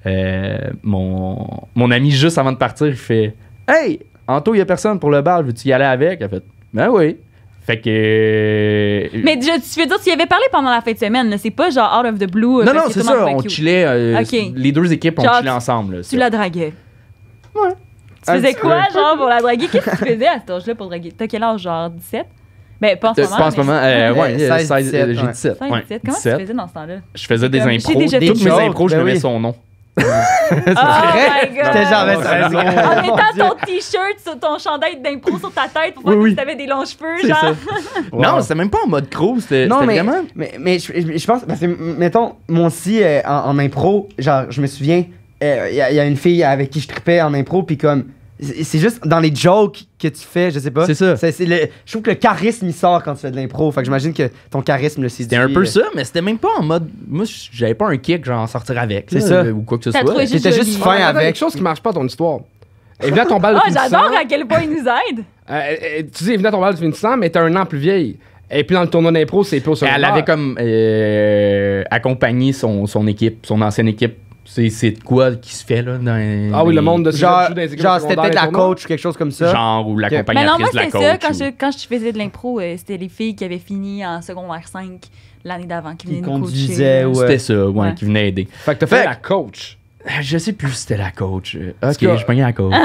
mon ami, juste avant de partir, il fait Hey, Anto, il y a personne pour le bal, veux-tu y aller avec? Elle fait Ben oui. Fait que. Mais tu veux dire, tu y avais parlé pendant la fin de semaine, là. C'est pas genre out of the blue. Non, parce non, que c'est tout le monde ça, trouvait on cute. chillait. Ok. Les deux équipes ont Genre, chillé ensemble. Là, Tu la draguais. Ouais. Tu Un faisais petit quoi, peu. genre, pour la draguer? Qu'est-ce que tu faisais à cet âge-là pour draguer? T'as quel âge, genre 17? Ben, pas en ce moment. Pas en ce moment. Ouais, 16, 16, 17, j'ai ouais. 17. 16, Ouais, 17. Comment 17. tu faisais dans ce temps-là? Je faisais des J'ai impros. déjà Toutes fait mes ça. impros, je Ben mets oui. son nom. Oh vrai? my god! J'étais genre, mais ça, c'est En mettant ton t-shirt sur ton chandail d'impro sur ta tête pour voir Oui, que oui. tu avais des longs cheveux, C'est genre. ça. Wow. Non, c'était même pas en mode crew. C'était Non, mais, vraiment. mais je pense, parce que, mettons, moi aussi, en impro, genre, je me souviens, il y a une fille avec qui je tripais en impro, puis comme, c'est juste dans les jokes que tu fais, je sais pas. C'est ça. Je trouve que le charisme, il sort quand tu fais de l'impro. Fait que j'imagine que ton charisme le séduit. C'était un peu ça, mais c'était même pas en mode. Moi, j'avais pas un kick, genre sortir avec. C'est là, ça. ou quoi que ce T'as soit. trouvé juste C'était juste joli. fin Il y a avec. quelque chose qui marche pas dans ton histoire. Elle venait à ton bal de Oh, finissant. j'adore à quel point il nous aide. Tu dis, elle venait à ton bal de finissant, mais t'es un an plus vieille. Et puis dans le tournoi d'impro, c'est plus au Elle secondaire. avait comme accompagné son équipe, son ancienne équipe. C'est de quoi qui se fait là dans Ah oui, le monde de Genre, joue dans les équipes genre c'était secondaires, peut-être la les tournois. coach ou quelque chose comme ça. genre ou Mais non, l'accompagnatrice moi, de la c'était coach. ça. Quand je faisais de l'impro, c'était les filles qui avaient fini en secondaire 5 l'année d'avant qui Qui venaient nous conduisaient coacher. ou- C'était ça, ouais, Ouais. qui venait aider. Fait que t'as Fait fait que- la coach. Je sais plus si c'était la coach. Ok, cas- je pognais la coach.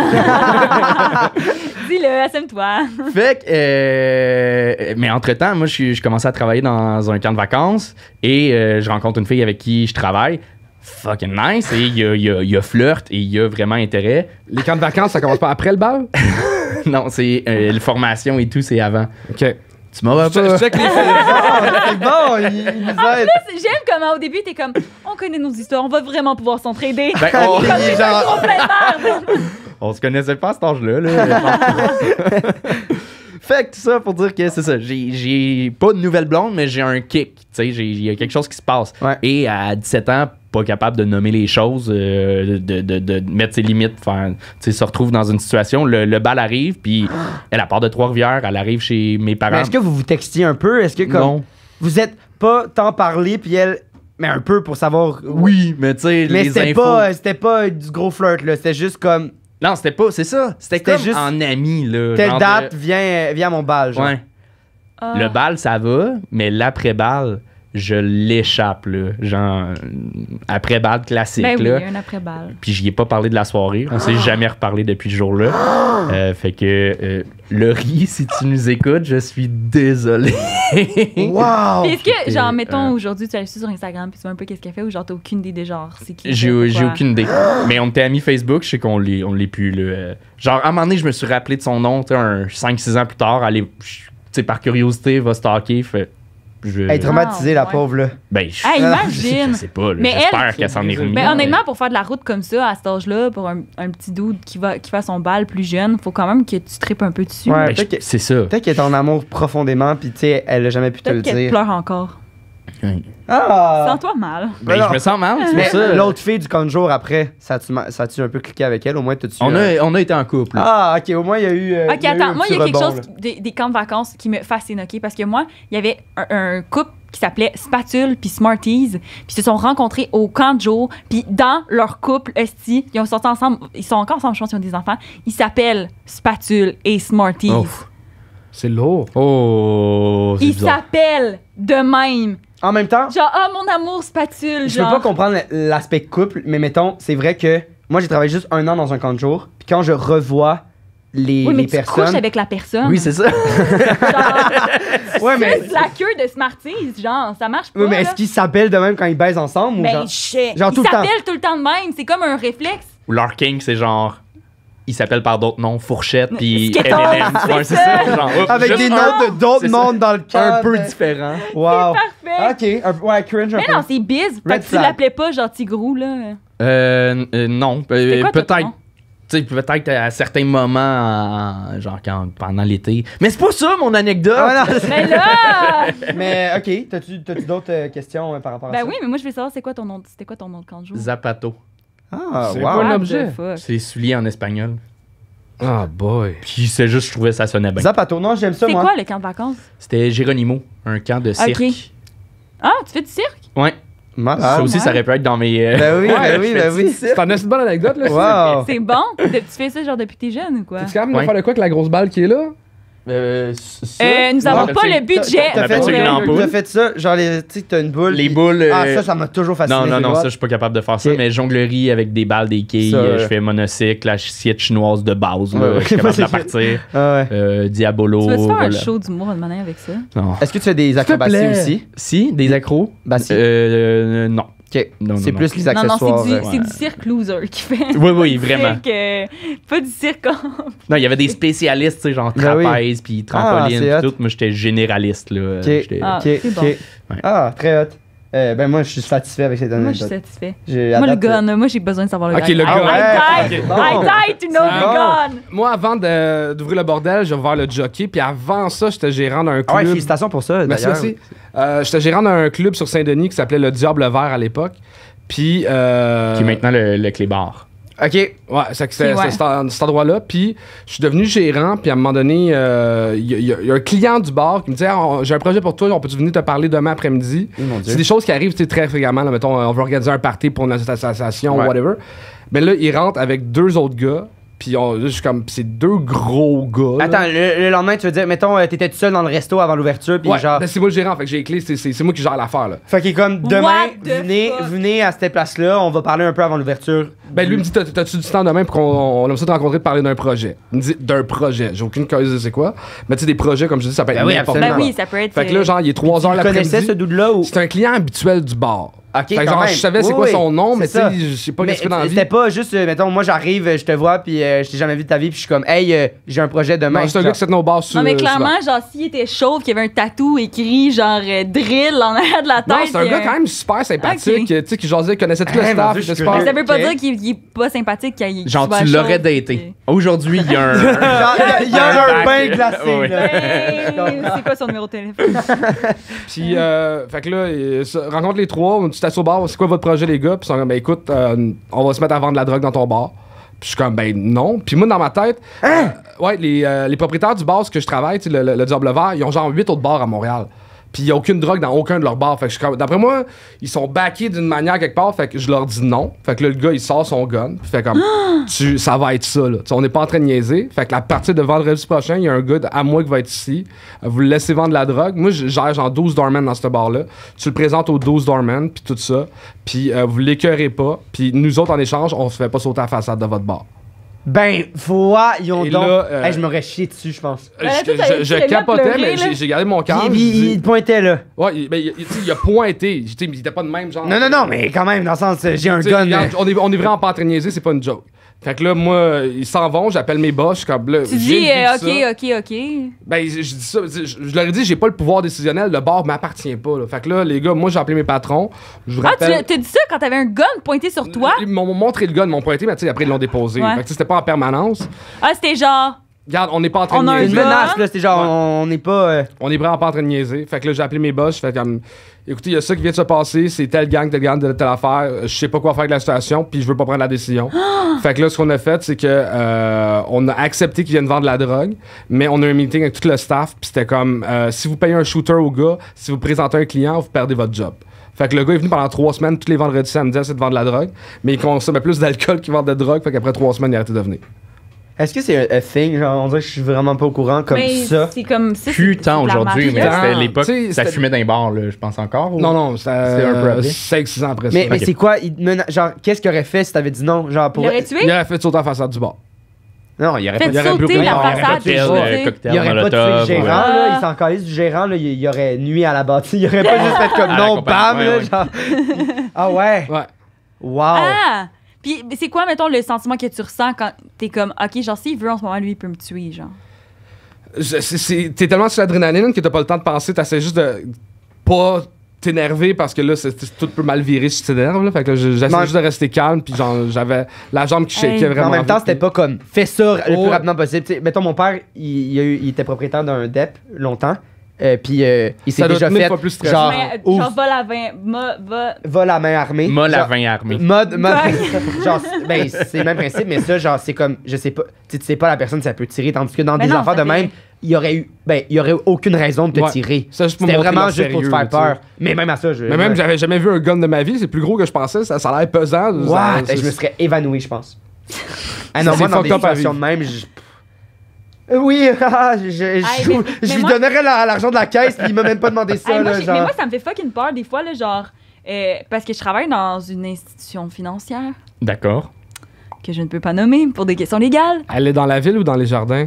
Dis-le, assume-toi. Fait que, mais entre-temps, moi, je commençais à travailler dans un camp de vacances et je rencontre une fille avec qui je travaille. Fucking nice. Et il y a flirt et il y a vraiment intérêt. Les camps de vacances, ça commence pas après le bal? Non, c'est la formation et tout, c'est avant. OK. Tu m'en vas Je pas? check les Ah, c'est bon, il nous aide. J'aime comment au début, t'es comme, on connaît nos histoires, on va vraiment pouvoir s'entraider. Ben, Comme on, c'est un gros plein de merde. on se connaissait pas à cet âge-là. Là. Fait que tout ça pour dire que c'est ça. J'ai pas de nouvelle blonde, mais j'ai un kick. Tu sais, il y a quelque chose qui se passe. Ouais. Et à 17 ans, pas capable de nommer les choses, de mettre ses limites, se retrouve dans une situation. Le bal arrive, puis elle part de Trois-Rivières, elle arrive chez mes parents. Mais est-ce que vous vous textiez un peu? Est-ce que comme Non. vous êtes pas tant parlé, puis elle, mais un peu pour savoir. Oui, mais tu sais, Mais les c'était infos... c'était pas du gros flirt là. C'était juste comme Non, c'était pas, c'est ça. C'était comme juste en ami, là. telle genre date, viens à mon bal. Genre. Ouais. Ah. Le bal, ça va, mais l'après-bal, je l'échappe, là. Genre, après-bal classique, Ben oui, là. un après-balle. Puis j'y ai pas parlé de la soirée. On s'est jamais reparlé depuis ce jour-là. Fait que, Laurie, si tu nous écoutes, je suis désolé. Wow! Puis est-ce que, genre, Et, mettons, aujourd'hui, tu allais sur Instagram puis tu vois un peu qu'est-ce qu'elle fait ou genre, t'as aucune idée de genre, c'est qui? J'ai pourquoi? aucune idée. Mais on était amis Facebook, je sais qu'on l'est plus, là. Genre, à un moment donné, je me suis rappelé de son nom, tu sais, 5-6 ans plus tard, aller, tu sais, par curiosité, va stalker, fait... Elle est traumatisée, la ouais. pauvre là. Ben, Hey, imagine! je sais pas, là, Mais j'espère elle- qu'elle s'en est remise. Mais honnêtement, pour faire de la route comme ça, à cet âge-là, pour un petit dude qui fait son bal plus jeune, faut quand même que tu tripes un peu dessus. Ouais. Ben, peut-être que- c'est ça. Peut-être qu'elle est en amour profondément, puis tu sais, elle a jamais pu te le Peut-être qu'elle dire. pleure encore. Ah! Sens-toi mal. Ben, non. je me sens mal, c'est Mais pour ça. l'autre fille du conjour après, ça a-tu un peu cliqué avec elle? Au moins, t'as-tu. On a été en couple. Ah, ok, au moins, il y a eu. Ok, il y a eu attends, un moi, il y a petit quelque rebond, chose, là. des camps de vacances qui me fascine, ok? Parce que moi, il y avait un couple qui s'appelait Spatule puis Smarties, puis ils se sont rencontrés au camp de jour, puis dans leur couple, esti, ils ont sorti ensemble, ils sont encore ensemble, je pense qu'ils ont des enfants, ils s'appellent Spatule et Smarties. Oh. C'est lourd. Oh, c'est Ils bizarre. s'appellent de même. En même temps, Genre, ah, mon amour Spatule, je peux genre. pas comprendre l'aspect couple, mais mettons, c'est vrai que moi, j'ai travaillé juste 1 an dans un camp de jour, puis quand je revois les Oui, mais tu personnes. couches avec la personne. Oui, c'est ça. Genre, Ouais, mais. juste la queue de Smarties, genre, ça marche pas. Oui, mais là. est-ce qu'ils s'appellent de même quand ils baisent ensemble ou Ben, genre. je sais. genre tout Ils le temps. s'appellent tout le temps de même. C'est comme un réflexe. Ou leur king, c'est genre. Ils s'appellent par d'autres noms, Fourchette, puis Skittles, M&M. Ouais, c'est ça. Genre, hop, Avec juste des un- noms d'autres c'est ça. mondes dans le camp. un peu différent. Wow. Parfait. Ok, ouais, cringe un Mais peu. non, c'est biz. Fait Red que tu flag. l'appelais pas genre Tigrou, là. Non. C'était quoi, toi, ton Peut-être. nom? Tu sais, peut-être à certains moments, genre pendant l'été. Mais c'est pas ça, mon anecdote. Ah, non, Mais là! mais ok, t'as-tu d'autres questions par rapport à Ben ça? oui, mais moi, je veux savoir, c'était quoi ton nom de camp de jour? Zapato. Ah, C'est wow. pas un What objet. the fuck? C'est soulier en espagnol. Ah, boy. Puis c'est juste, je trouvais ça sonnait bien. Zapato, non, j'aime ça, C'est moi. quoi le camp de vacances? C'était Geronimo, un camp de cirque. Ok. Ah, tu fais du cirque? Ouais. Malade. Ça aussi, ouais. ça aurait pu être dans mes. Ben oui, ben oui, je ben fais oui. C'est une bonne anecdote, là. Wow. C'est bon? Tu fais ça genre depuis que t'es jeune ou quoi? Tu es capable de Ouais. faire de quoi avec la grosse balle qui est là? Nous avons Non, pas t'as- le budget. t'as fait pour ça le- une ampoule? T'as fait ça, genre, tu sais, t'as une boule. Les puis- boules. Ah, ça m'a toujours fasciné. Non, c'est ça, droit. je suis pas capable de faire ça. Ok. Mais jonglerie avec des balles, des quilles, Ça, je fais monocycle, assiette chinoise de base. Là, Ouais, ouais. je suis capable de la Moi, partir. Ah ouais. Diabolo. Tu vas-tu faire un voilà. show d'humour de manière avec ça? Non. Est-ce que tu fais des acrobaties plaît. aussi? Si, des accros? Bah si. Non. Ok. Non, C'est non, plus les Non, non, accessoires. c'est du cirque loser qui fait. Oui, oui, vraiment. Pas du cirque. Non, il y avait des spécialistes, tu sais, genre Ben oui. trapèze, puis Ah, trampoline, c'est puis hot. tout. Moi, j'étais généraliste, là. Ok, J'étais- Ah, ok, c'est bon. ok. Ouais. Ah, très hot. Ben moi, je suis satisfait avec cette Moi, je suis anecdote. satisfait. J'ai- Moi, le à date, gun, moi, j'ai besoin de savoir le Ok, gun. le gun. I died! Ok, bon. I died to know the Bon. gun! Moi, avant d'ouvrir le bordel, j'ai ouvert le jockey. Puis avant ça, j'étais gérant d'un Ah ouais, club. félicitations pour ça, Merci, d'ailleurs. merci. J'étais gérant d'un club sur Saint-Denis qui s'appelait le Diable Vert à l'époque. Puis. Qui est maintenant le clé-bar. Ok. Ouais, c'était Ouais. cet endroit-là. Puis je suis devenu gérant. Puis à un moment donné, il y a un client du bar qui me dit j'ai un projet pour toi, on peut-tu venir te parler demain après-midi? Oh, mon Dieu. C'est des choses qui arrivent tu sais, très fréquemment. Là, mettons, on veut organiser un party pour une association, Ouais. whatever. Mais là, il rentre avec 2 autres gars. Puis là, je suis comme, c'est 2 gros gars. là. Attends, le lendemain, tu veux dire, mettons, t'étais tout seul dans le resto avant l'ouverture, puis Ouais, genre. ben, c'est moi le gérant, fait que j'ai les clés, c'est moi qui gère l'affaire. Là. Fait qu'il est comme, demain, What the fuck? venez à cette place-là, on va parler un peu avant l'ouverture. Ben lui me dit t'as-tu du temps demain pour qu'on aime ça te rencontrer de parler d'un projet. Il me dit d'un projet, j'ai aucune cause de c'est quoi, mais tu sais des projets comme je dis ça peut être Ben oui, n'importe absolument. Ben quoi. oui, ça peut être. Fait que là genre il est 3h Tu l'après-midi. connaissais ce dude-là ou. C'est un client habituel du bar. Ok, Fait que quand genre, même. je savais c'est Oui, quoi oui, son nom, mais tu c'est ça. sais, je sais pas Mais qu'est-ce qu'il fait dans la vie. c'était pas juste, mettons, moi j'arrive, je te vois, puis je t'ai jamais vu de ta vie, puis je suis comme, hey, j'ai un projet demain. Non, c'est un gars qui s'est tenu au bar sur. Non, mais sur clairement, la- genre, s'il était chauve, qu'il y avait un tatou écrit, genre, drill en arrière de la tête. Non, c'est un puis gars quand même super sympathique, Ok. tu sais, qui jasait, connaissait tout le Mon staff. Dieu, je suis j'espère. curieux. Ça veut pas Ok. dire qu'il est pas sympathique, qu'il Genre, soit tu l'aurais chauve, daté. puis- Aujourd'hui, il y a un. Genre, il y a un bain glacé, Oui. là. Hey, c'est quoi son numéro de téléphone? Puis, fait que là, rencontre les trois, tu t'assois au bar, c'est quoi votre projet, les gars? Puis ils sont comme, ben écoute, on va se mettre à vendre de la drogue dans ton bar. Puis je suis comme, ben non. Puis moi, dans ma tête, ouais, les propriétaires du bar, ce que je travaille, tu sais, le Diable Vert, ils ont genre 8 autres bars à Montréal. Puis il n'y a aucune drogue dans aucun de leurs bars. Fait que je suis comme, d'après moi, ils sont backés d'une manière quelque part. Fait que je leur dis non. Fait que là, le gars, il sort son gun. Puis fait comme, ça va être ça, là. Tu sais, on n'est pas en train de niaiser. Fait que à partir de vendredi prochain, il y a un gars à moi qui va être ici. Vous le laissez vendre de la drogue. Moi, je gère genre 12 doormen dans ce bar-là. Tu le présentes aux 12 doormen, puis tout ça. Puis vous l'écœurez pas. Puis nous autres, en échange, on se fait pas sauter à la façade de votre bar. Ben, voyons Et donc. là, Hey, je m'aurais chié dessus, je pense. Ben, tu sais, Je tu l'as mis à capotais, pleurer, mais là. j'ai gardé mon calme. Puis, j'ai dit- il pointait là. Ouais, il a pointé. Tu sais, il était pas de même genre. Non, mais quand même, dans le sens, j'ai un Tu sais, gun. regarde, on est vraiment pas en train de niaiser, c'est pas une joke. Fait que là, moi, ils s'en vont, j'appelle mes boss, je suis comme là. Tu j'ai dis, vu ça. OK. Ben, je dis ça, je leur ai dit, j'ai pas le pouvoir décisionnel, le bar m'appartient pas. Là. Fait que là, les gars, moi, j'ai appelé mes patrons. Je vous Ah, rappelle. t'as dit ça quand t'avais un gun pointé sur toi? Ils m'ont montré le gun, ils m'ont pointé, mais tu sais, après, ils l'ont déposé. Ouais. Fait que tu sais, c'était pas en permanence. Ah, c'était genre... Regarde, on n'est pas en train On de a un Une niaiser. gun. menace, là, c'était genre, Ouais. on n'est pas. On est vraiment pas en train de niaiser. Fait que là, j'ai appelé mes boss, je fais comme. Écoutez, il y a ça qui vient de se passer, c'est telle gang, de telle affaire. Je sais pas quoi faire avec la situation, puis je veux pas prendre la décision. Fait que là, ce qu'on a fait, c'est que on a accepté qu'ils viennent vendre de la drogue, mais on a un meeting avec tout le staff, puis c'était comme si vous payez un shooter au gars, si vous présentez un client, vous perdez votre job. Fait que le gars est venu pendant 3 semaines, tous les vendredis, samedis, à essayer de vendre de la drogue, mais il consommait plus d'alcool qu'il vend de drogue, fait qu'après 3 semaines, il a arrêté de venir. Est-ce que c'est un thing? Genre, on dirait que je suis vraiment pas au courant comme Mais ça. c'est comme ça. Plus tant aujourd'hui, mais c'était... c'était l'époque, Tu sais, ça c'était- fumait dans les bars, là, je pense encore. ou- Non, C'était un peu après. 5-6 ans après ça. Mais Ok. c'est quoi? Genre, qu'est-ce qu'il aurait fait si t'avais dit non? Genre, pour. Il aurait tué? Il aurait fait sauter en façade du bar. Non, il aurait pas Fait il aurait sauter bloqué- la il aurait façade. pas tué puis le sauter. cocktail Il aurait pas tué le Molotov, gérant, ouais. là. Ah. Il s'en calisse du gérant, là. Il aurait nuit à la bâtie. Il aurait pas juste fait comme À la non, compagnie, bam, ouais, là. ouais. Genre. Ah ouais. Ouais. Wow. Ah! Puis c'est quoi, mettons, le sentiment que tu ressens quand t'es comme, OK, genre, s'il veut en ce moment, lui, il peut me tuer, genre. T'es tellement sur l'adrénaline que t'as pas le temps de penser, t'essaies juste de pas t'énerver parce que là, tout peut mal virer si tu t'énerves. Là. Fait que j'essayais Non. juste de rester calme, puis genre, j'avais la jambe qui shakeait Hey. Mais vraiment. en même temps, vite, c'était puis- pas comme fais ça le Oh. plus rapidement possible. T'sais, mettons, mon père, il était propriétaire d'un DEP longtemps. Puis il s'est Ça doit déjà être 1000 fait fois plus stressant. genre Mais, ouvre- genre, va la 20, va... va la main armée. Molle à Genre, 20 armés. Mode, Ouais. genre, ben, c'est le même principe, mais ça, genre, c'est comme, je sais pas, tu sais pas la personne, ça peut tirer, tandis que dans Mais des non, affaires ça de fait- même, il y aurait aucune raison de te Ouais. tirer. Ça, juste pour C'était montrer vraiment leur juste pour te sérieux, faire tu sais. peur. Mais même à ça, je. Mais même, j'avais jamais vu un gun de ma vie, c'est plus gros que je pensais, ça a l'air pesant. What? Ça- Je me serais évanoui, je pense. Ah non, C'est moi, dans des fucked up à situations de vivre. même, oui, je lui donnerais l'argent de la caisse, puis il m'a même pas demandé ça, Hey, là, mais genre. moi, ça me fait fucking peur des fois, là, genre, parce que je travaille dans une institution financière D'accord. que je ne peux pas nommer pour des questions légales. Elle est dans la ville ou dans les jardins?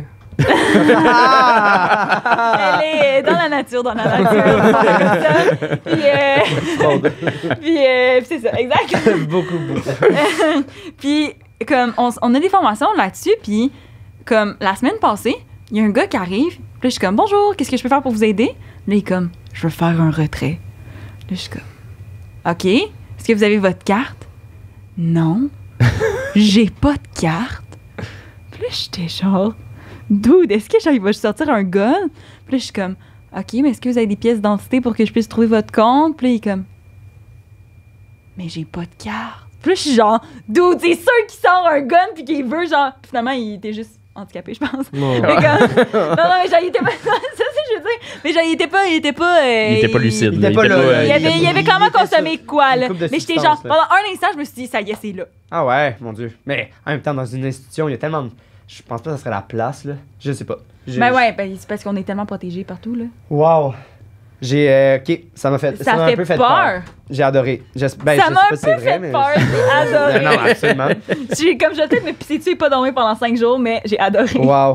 Ah! Elle est dans la nature, dans la nature. comme ça. Puis c'est ça, exact. beaucoup. Puis, comme, on a des formations là-dessus, puis, comme, la semaine passée, il y a un gars qui arrive, puis là, je suis comme, bonjour, qu'est-ce que je peux faire pour vous aider? Là, il est comme, je veux faire un retrait. Là, je suis comme, OK, est-ce que vous avez votre carte? Non. J'ai pas de carte. Puis là, j'étais genre, dude, est-ce que j'arrive à sortir un gun? Puis là, je suis comme, OK, mais est-ce que vous avez des pièces d'identité pour que je puisse trouver votre compte? Puis là, il est comme, mais j'ai pas de carte. Puis là, je suis genre, dude, c'est sûr qu'il sort un gun puis qu'il veut, genre. Puis finalement, il était juste handicapé, je pense. Non. Mais comme, non, mais genre, il était pas. Ça, c'est, je veux dire. Mais genre, il était pas. Il était pas lucide. il était pas là. Il avait clairement consommé quoi, là. coupe de Mais j'étais substance, genre, là. pendant un instant, je me suis dit, ça y est, c'est là. Ah ouais, mon Dieu. Mais en même temps, dans une institution, il y a tellement de... Je pense pas que ça serait la place, là. Je sais pas. Ben ouais, ben, c'est parce qu'on est tellement protégés partout, là. Wow. J'ai... OK, ça m'a fait... Ça m'a fait un peu fait peur. J'ai adoré. Ben, Ça je m'a un sais pas peu si c'est vrai, fait mais... peur, j'ai adoré. Non, absolument. Comme je vais peut-être me pisser dessus et pas dormir pendant 5 jours, mais j'ai adoré. Wow.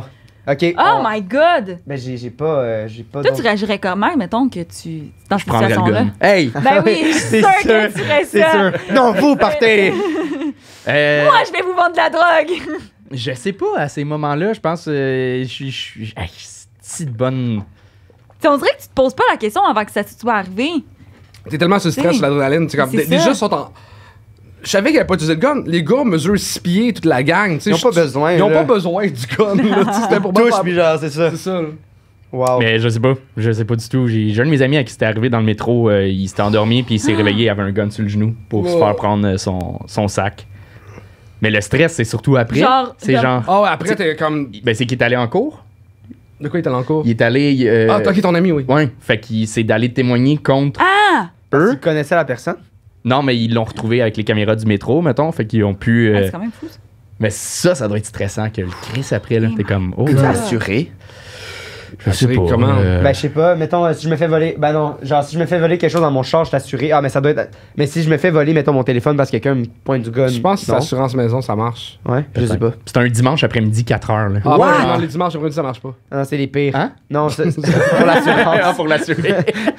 Ok. Oh my god! Ben, j'ai pas. Toi, d'autres- tu réagirais comment, mettons, que tu. Dans cette prendrais le situation-là? gun. Hey! Ben oui, je suis C'est sûre sûr, que tu ferais C'est ça. sûr. Non, vous partez! Moi, je vais vous vendre de la drogue! Je sais pas, à ces moments-là, je pense je suis hey, c'est de bonne. T'sais, on dirait que tu te poses pas la question avant que ça te soit arrivé. T'es tellement sur le stress, T'sais, sur l'adrénaline. C'est comme, c'est les ça. gens sont en. Je savais qu'il avait pas utilisé le gun. Les gars mesurent 6 pieds, toute la gang. Ils ont pas besoin. Ils ont là. pas besoin du gun. là, tu sais, C'était pour Touche, pas puis genre, c'est ça. C'est ça. là. Wow. Mais je sais pas du tout. J'ai un de mes amis à qui c'était arrivé dans le métro, il s'était endormi puis il s'est réveillé, il avait un gun sur le genou pour se Oh. faire prendre son sac. Mais le stress, c'est surtout après. Genre, C'est comme- genre. Ah ouais, après, t'es comme. Ben, c'est qu'il est allé en cours. De quoi il était en cours? Il est allé. Ah, ok, ton ami, oui. Ouais, fait qu'il s'est d'aller témoigner contre Ah! eux. Tu connaissais la personne? Non, mais ils l'ont retrouvé avec les caméras du métro, mettons. Fait qu'ils ont pu. Ah, c'est quand même fou, ça. Mais ça doit être stressant que le Chris après, là. T'es comme. Oh, T'es assuré? je sais pas. Comment? Ben, je sais pas. Mettons, si je me fais voler. Ben non, genre, si je me fais voler quelque chose dans mon char, je t'assuré. Ah, mais ça doit être. Mais si je me fais voler, mettons, mon téléphone parce que quelqu'un me pointe du gun. Je pense que c'est non. assurance maison, ça marche. Ouais, je sais pas. C'est un dimanche après-midi, 4h, là. Ah, What? ouais, non, les dimanches après-midi, ça marche pas. Ah non, c'est les pires. Hein? Non, c'est pour l'assurance. Ah, pour l'assurer.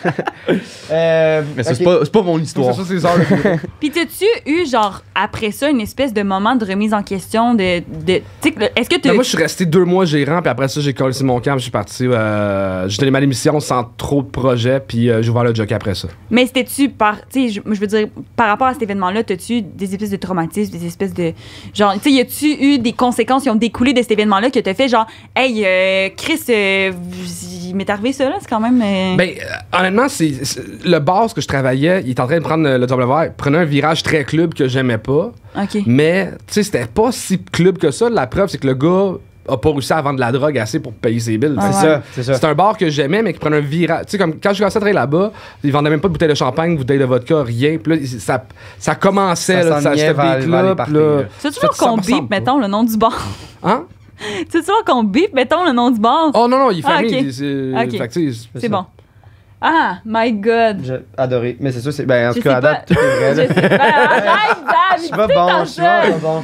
Mais ça, ok. c'est pas mon C'est histoire. ça, c'est les heures de bureau. Puis t'as-tu eu, genre, après ça, une espèce de moment de remise en question de tu sais, est-ce que tu Ben, moi, je suis resté 2 mois gérant, puis après ça, j'ai collé mon camp, puis je suis parti. J'ai donné ma démission sans trop de projets, puis j'ai ouvert le jockey après ça. Mais c'était-tu par. Tu sais, je veux dire, par rapport à cet événement-là, t'as-tu des espèces de traumatismes, des espèces de. Genre, tu sais, y a-tu eu des conséquences qui ont découlé de cet événement-là que t'as fait, genre, hey, Chris, il m'est arrivé ça, là, c'est quand même. Ben, honnêtement, le boss que je travaillais, il est en train de prendre le job vert, prenait un virage très club que j'aimais pas, OK. mais, tu sais, c'était pas si club que ça. La preuve, c'est que le gars a pas réussi à vendre de la drogue assez pour payer ses billes. Ah C'est ouais. ça, c'est ça. C'est un bar que j'aimais, mais qui prenait un virage. Tu sais, comme quand je commençais à travailler là-bas, ils vendaient même pas de bouteilles de champagne, de bouteilles de vodka, rien. Puis là, ça commençait, Ça là, s'enlignait j'étais vers des les clubs, parties, puis là. là. Tu veux Fait que qu'on ça me bip, ressemble pas. mettons, le nom du bar? Hein? Tu veux qu'on bip, mettons, le nom du bar? Oh non, non, il est Ah, fermé. ok. Fait que, tu sais, C'est bon. Ah, my God. J'ai adoré. Mais c'est sûr, c'est. Ben, en Je tout cas, à sais date, pas. tout est vrai, là. Je sais pas. Arrête, Dad, Je suis pas bon, je suis pas bon.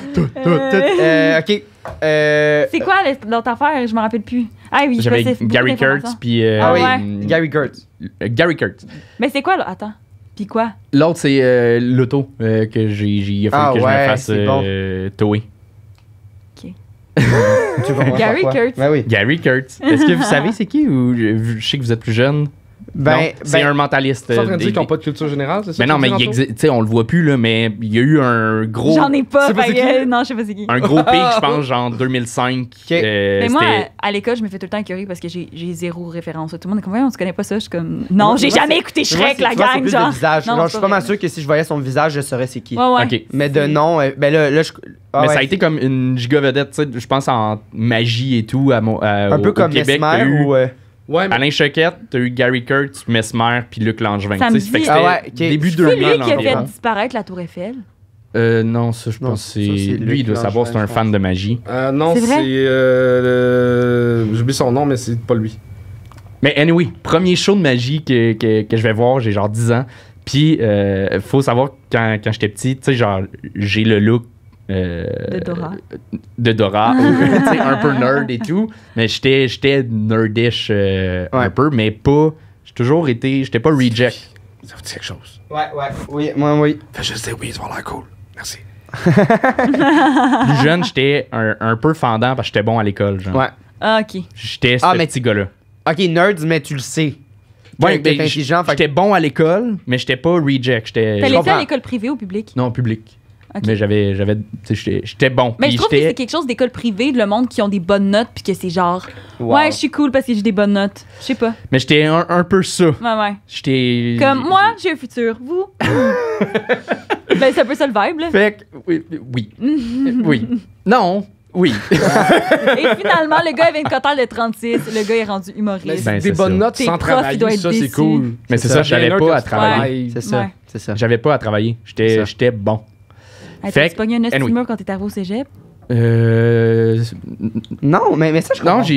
Ok. C'est quoi l'autre affaire? Je me rappelle plus. Ah oui, J'avais c'est beaucoup Gary d'informations. Kurtz, puis. Ah oui, ouais. Gary Kurtz. Gary Kurtz. Mais c'est quoi, là? Attends. Puis quoi? L'autre, c'est l'auto que il a fallu Ah que je ouais, me fasse c'est bon. tower. Tu veux commencer Gary par quoi? Kurtz. Ben oui. Gary Kurtz. Est-ce que vous savez c'est qui ou je sais que vous êtes plus jeune? Ben, Non, c'est un mentaliste. Tu es en train de dire des- qu'ils n'ont pas de culture générale, c'est ça? Mais non, que mais tu dis tantôt? tu sais, on le voit plus, là, mais il y a eu un gros. J'en ai pas. C'est pas fait c'est que- qui? non, je sais pas c'est qui. Un gros pic, je pense, genre 2005. Mais moi, c'était- à l'école, je me fais tout le temps écœurer parce que j'ai zéro référence. Tout le monde est comme, ouais, on se connaît pas ça. Je suis comme, non, j'ai Moi, jamais c'est- écouté moi, Shrek, c'est- la tu vois, c'est gang, plus genre. de visage. Non, Genre, c'est je suis pas pas mal vrai. sûr que si je voyais son visage, je saurais c'est qui. Ouais, ouais. Ok. Mais de nom, ben là, je. Ah mais ouais. ça a été comme une giga vedette, tu sais, je pense en magie et tout Un peu comme Québec. Mesmer T'as eu ou. Ouais, mais Alain Choquette, t'as eu Gary Kurtz, Mesmer, puis Luc Langevin. Ça Tu me sais, fait que dit- c'était Ah ouais, ok. début C'est 2000 lui qui a fait environ. disparaître la Tour Eiffel. Non, ça, je Non, pense que ça, c'est c'est. Luc Lui, il doit savoir, c'est un Langevin, fan de magie. non, C'est vrai? J'oublie son nom, mais c'est pas lui. Mais anyway, premier show de magie que je vais voir, j'ai genre 10 ans. Puis, faut savoir, quand j'étais petit, tu sais, genre, j'ai le look. De Dora. De Dora, tu sais, un peu nerd et tout. Mais j'étais nerdish un peu, mais pas. J'ai toujours été. J'étais pas reject. Ça vous dit quelque chose? Ouais, oui, moi, oui. Fais juste dire oui, ça va l'air cool. Merci. Plus jeune, j'étais un peu fendant parce que j'étais bon à l'école. Genre. Ouais. Ah, OK. J'étais ce mais- petit gars-là. Ok, nerds, mais tu le sais. Ouais, T'es ben, intelligent, fait que- j'étais bon à l'école, mais j'étais pas reject. T'as Je laissé comprends. à l'école privée ou publique? Non, public. Ok. Mais tu sais, j'étais bon. Mais Puis je trouve que j'étais- c'est quelque chose d'école privée, le monde qui ont des bonnes notes, puis que c'est genre, Wow. ouais, je suis cool parce que j'ai des bonnes notes. Je sais pas. Mais j'étais un peu ça. Ouais, ouais. J'étais. Comme moi, j'ai un futur. Vous? Ben, c'est un peu ça le vibe, là. Fait que. Oui. Oui. Non. Oui. Et finalement, le gars, il vient de Cotard de 36. Le gars est rendu humoriste. Mais Ben, des c'est bonnes ça. notes Tes sans profs, ils doivent travailler, être ça, c'est déçus. cool. Mais c'est ça, je savais Bien pas que à tu travailler. travailles. C'est ça, Ouais. c'est ça. J'avais pas à travailler. C'est ça. J'étais bon. Hey, Fait t'as-tu que- pogné un anyway. mur quand t'es arrivé au cégep? Euh. Non, mais ça, je Non, comprends j'ai- pas.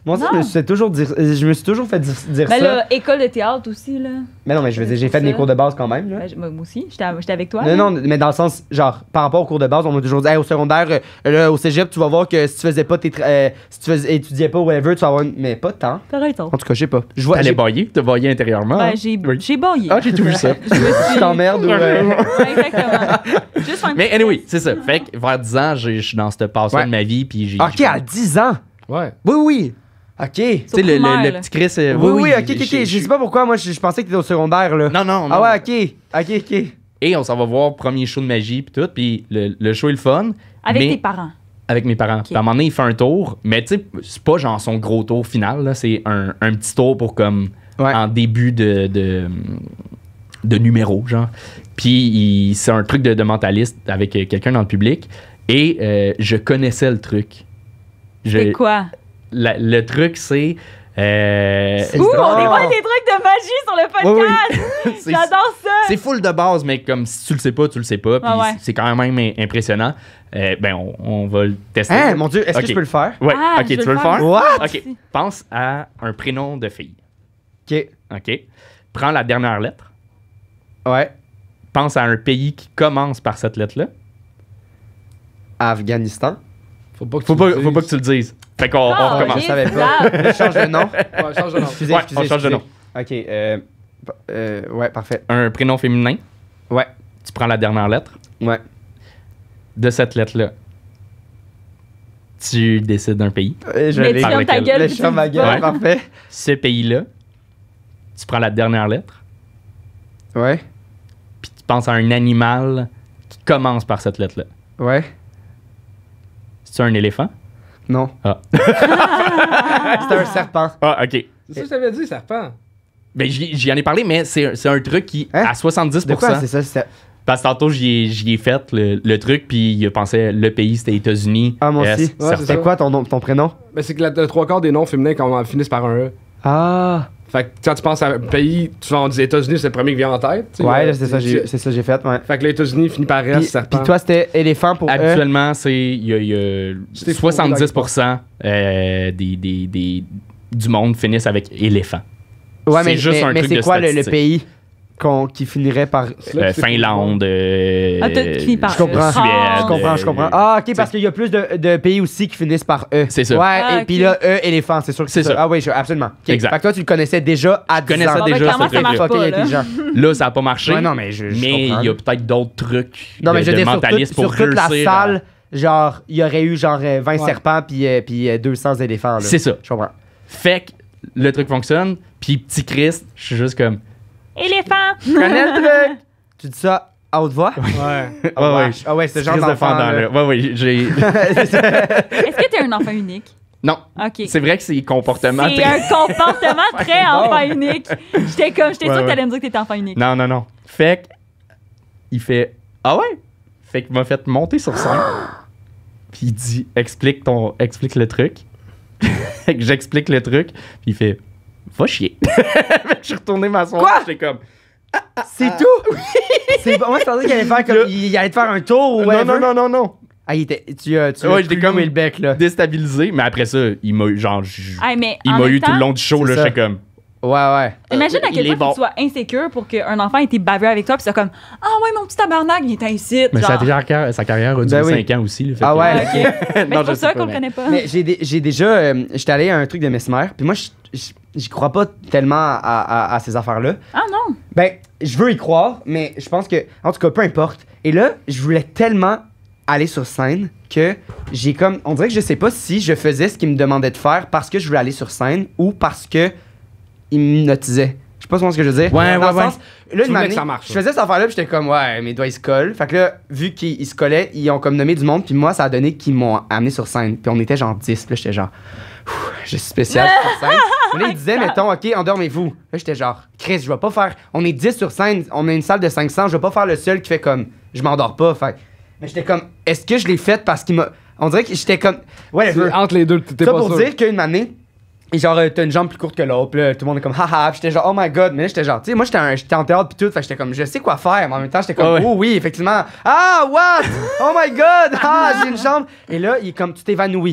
Moi aussi, Non. je me suis toujours fait dire Ben ça. là, école de théâtre aussi, là. Mais non, mais je veux dire, j'ai fait Ça. mes cours de base quand même. Là. Ben, moi aussi, j'étais avec toi. Non, là. non, mais dans le sens, genre, par rapport aux cours de base, on m'a toujours dit, hey, au secondaire, là, au cégep, tu vas voir que si tu faisais pas si tu étudiais pas, whatever, tu vas avoir mais pas de temps. T'as raison. En tout cas, je sais pas. Je vois, T'allais bailler? T'as baillé intérieurement? Ben, hein? j'ai Oui. baillé. Ah, j'ai tout vu ça. je t'emmerde ou. Ouais, exactement. Juste un Mais anyway, c'est ça. Fait que vers 10 ans, je suis dans cette passe-là Ouais. de ma vie. Puis j'ai. Ok, à 10 ans. Ouais. Oui, oui. Ok. Tu sais, le primaire, là. petit Chris. Oui, ok. Je sais pas pourquoi, moi, je pensais que t'étais au secondaire, là. Non, non, non. Ah ouais, ok. Et on s'en va voir premier show de magie, puis tout. Puis le show est le fun. Avec mais tes parents. Avec mes parents. Puis à un moment donné, il fait un tour. Mais tu sais, c'est pas genre son gros tour final, là. C'est un petit tour pour comme. Ouais. En début de numéro, genre. Puis c'est un truc de mentaliste avec quelqu'un dans le public. Et je connaissais le truc. C'est quoi? Le truc, c'est. Ouh, on dévoile des trucs de magie sur le podcast! C'est- J'adore ça! C'est full de base, mais comme si tu le sais pas, tu le sais pas. Puis Ah ouais. c'est quand même impressionnant. Ben, on va le tester. Hein, mon Dieu, est-ce Ok. que je peux le faire? Ouais, Ah, ok, je tu veux veux le le faire? faire. What? Ok, pense à un prénom de fille. Ok. Ok. Prends la dernière lettre. Ouais. Pense à un pays qui commence par cette lettre-là. Afghanistan. Faut pas que Faut tu pas, le faut pas que dises. tu le dises. Fait qu'on Ah, on Je recommence. ok. savais pas. Zab. Je change de nom. Ouais, change de nom. Excusez, Ouais, excusez, on change de nom. Ok, ouais, parfait. Un prénom féminin. Ouais, Tu prends la dernière lettre. ouais. De cette lettre-là, tu décides d'un pays. Je Mais l'ai. tu fermes ta lequel? gueule. Le puis tu chat le ma dis gueule, pas. parfait. Ce pays-là, tu prends la dernière lettre, Ouais, puis tu penses à un animal qui commence par cette lettre-là. ouais. C'est un éléphant? Non. Ah. C'était un serpent. Ah, ok. C'est ça que je t'avais dit, serpent. Ben, j'y en ai parlé, mais c'est un truc qui, Hein? à 70%, De quoi c'est ça? C'est- parce que tantôt, j'y ai fait le truc, puis il pensait le pays, c'était États-Unis. Ah, moi Yes, aussi. Ouais, certain. c'est C'était ça. quoi ton prénom? Mais c'est que le trois quarts des noms féminins finissent par un E. Ah. Fait que quand tu penses à un pays, souvent on dit États-Unis, c'est le premier qui vient en tête. tu sais. Ouais, là, c'est ça que j'ai fait, ouais. Fait que les États-Unis finit par S, Puis, serpent. puis toi, c'était éléphant pour eux. Habituellement, il y a C'était faux, 70% du monde finissent avec éléphant. Ouais, c'est mais, juste un mais truc c'est de quoi le statistique. pays qui finirait par. C'est là que c'est Finlande. Ah, t'as fini par Je comprends. Suède. Ah, Je comprends. Ah, ok, parce qu'il y a plus de pays aussi qui finissent par E. C'est ça. Ouais, Ah, et puis ok. là, E, éléphant, c'est sûr que c'est C'est ça. ça. Ah oui, absolument. Ok. Exact. Fait que toi, tu le connaissais déjà à 10 connaissais ans. Bon, ben, déjà clairement, ce ça marche truc-là. Fucking pas, là. intelligent. Là, ça n'a pas marché. Ouais, non, mais je mais il comprends. y a peut-être d'autres trucs Non, mais je veux de dire, mentalisme sur pour toute la réussir à- salle, genre, il y aurait eu genre 20 serpents puis 200 éléphants. Là. C'est ça. Je comprends. Fait que le truc fonctionne, puis petit Christ, je suis juste comme... Éléphant! Je connais le truc! Tu dis ça à haute voix? Ouais. Ah ouais, c'est le genre Christ de d'enfant. fendant, là. là. Ouais, ouais, j'ai... Est-ce que t'es un enfant unique? Non, Ok. c'est vrai que c'est comportement C'est un comportement très enfant unique. J'étais sûre Ouais, que ouais. t'allais me dire que t'étais enfant unique. Non, non, non. Fait que, il fait ah ouais? Fait qu'il m'a fait monter sur scène. Puis il dit explique le truc. Fait que j'explique le truc. Puis il fait va chier. Fait que je suis retourné m'asseoir. Quoi? J'étais comme C'est tout? C'est moi, je pensais qu'il allait faire comme. Il allait te faire un tour ou non, whatever. non. Ah, tu as Ouais, j'étais comme- le bec, là. Déstabilisé, mais après ça, il m'a eu genre Hey, mais il en m'a même eu tout temps, le long du show c'est là, ça. j'étais comme Ouais. Imagine à il quel est point bon. tu sois insécure pour qu'un enfant ait été baveux avec toi, puis c'est comme ah ouais, mon petit tabarnak, il est ainsi. mais genre. sa carrière a duré Ben oui. 5 ans aussi. Là, fait Ah que- ouais. Ah, ok. Mais Non, c'est je pour sais ça pas, qu'on mais- connaît pas. Mais j'ai déjà. J'étais allé à un truc de Mesmer, puis moi, j'y crois pas tellement à ces affaires-là. Ah non! Ben, je veux y croire, mais je pense que. En tout cas, peu importe. Et là, je voulais tellement aller sur scène que j'ai comme. On dirait que je sais pas si je faisais ce qu'il me demandait de faire parce que je voulais aller sur scène ou parce que il m'hypnotisait. Je sais pas ce que je veux dire. Ouais, Dans ouais, le sens, là, Tu voulais que ça marche, je faisais cette affaire-là, puis j'étais comme, ouais, mes doigts ils se collent. Fait que là, vu qu'ils se collaient, ils ont comme nommé du monde, puis moi, ça a donné qu'ils m'ont amené sur scène. Puis on était genre 10, puis là, j'étais genre, je suis spécial sur scène. Puis là, ils disaient, mettons, OK, endormez-vous. Là, j'étais genre, Chris, je vais pas faire. On est 10 sur scène, on a une salle de 500, je vais pas faire le seul qui fait comme, je m'endors pas. Fait mais j'étais comme, est-ce que je l'ai fait parce qu'il m'a. On dirait que j'étais comme, ouais, C'est entre les deux, t'es ça pas pour sûr. dire qu'une année, et genre, t'as une jambe plus courte que l'autre, puis là, tout le monde est comme, haha, puis j'étais genre, oh my god, mais là, j'étais genre, tu sais, moi, j'étais en théâtre, puis tout, fait que j'étais comme, je sais quoi faire, mais en même temps, j'étais comme, Ah ouais. oh oui, effectivement, ah, what? Oh my god, ah, j'ai une jambe. Et là, il est comme, tu t'évanouis.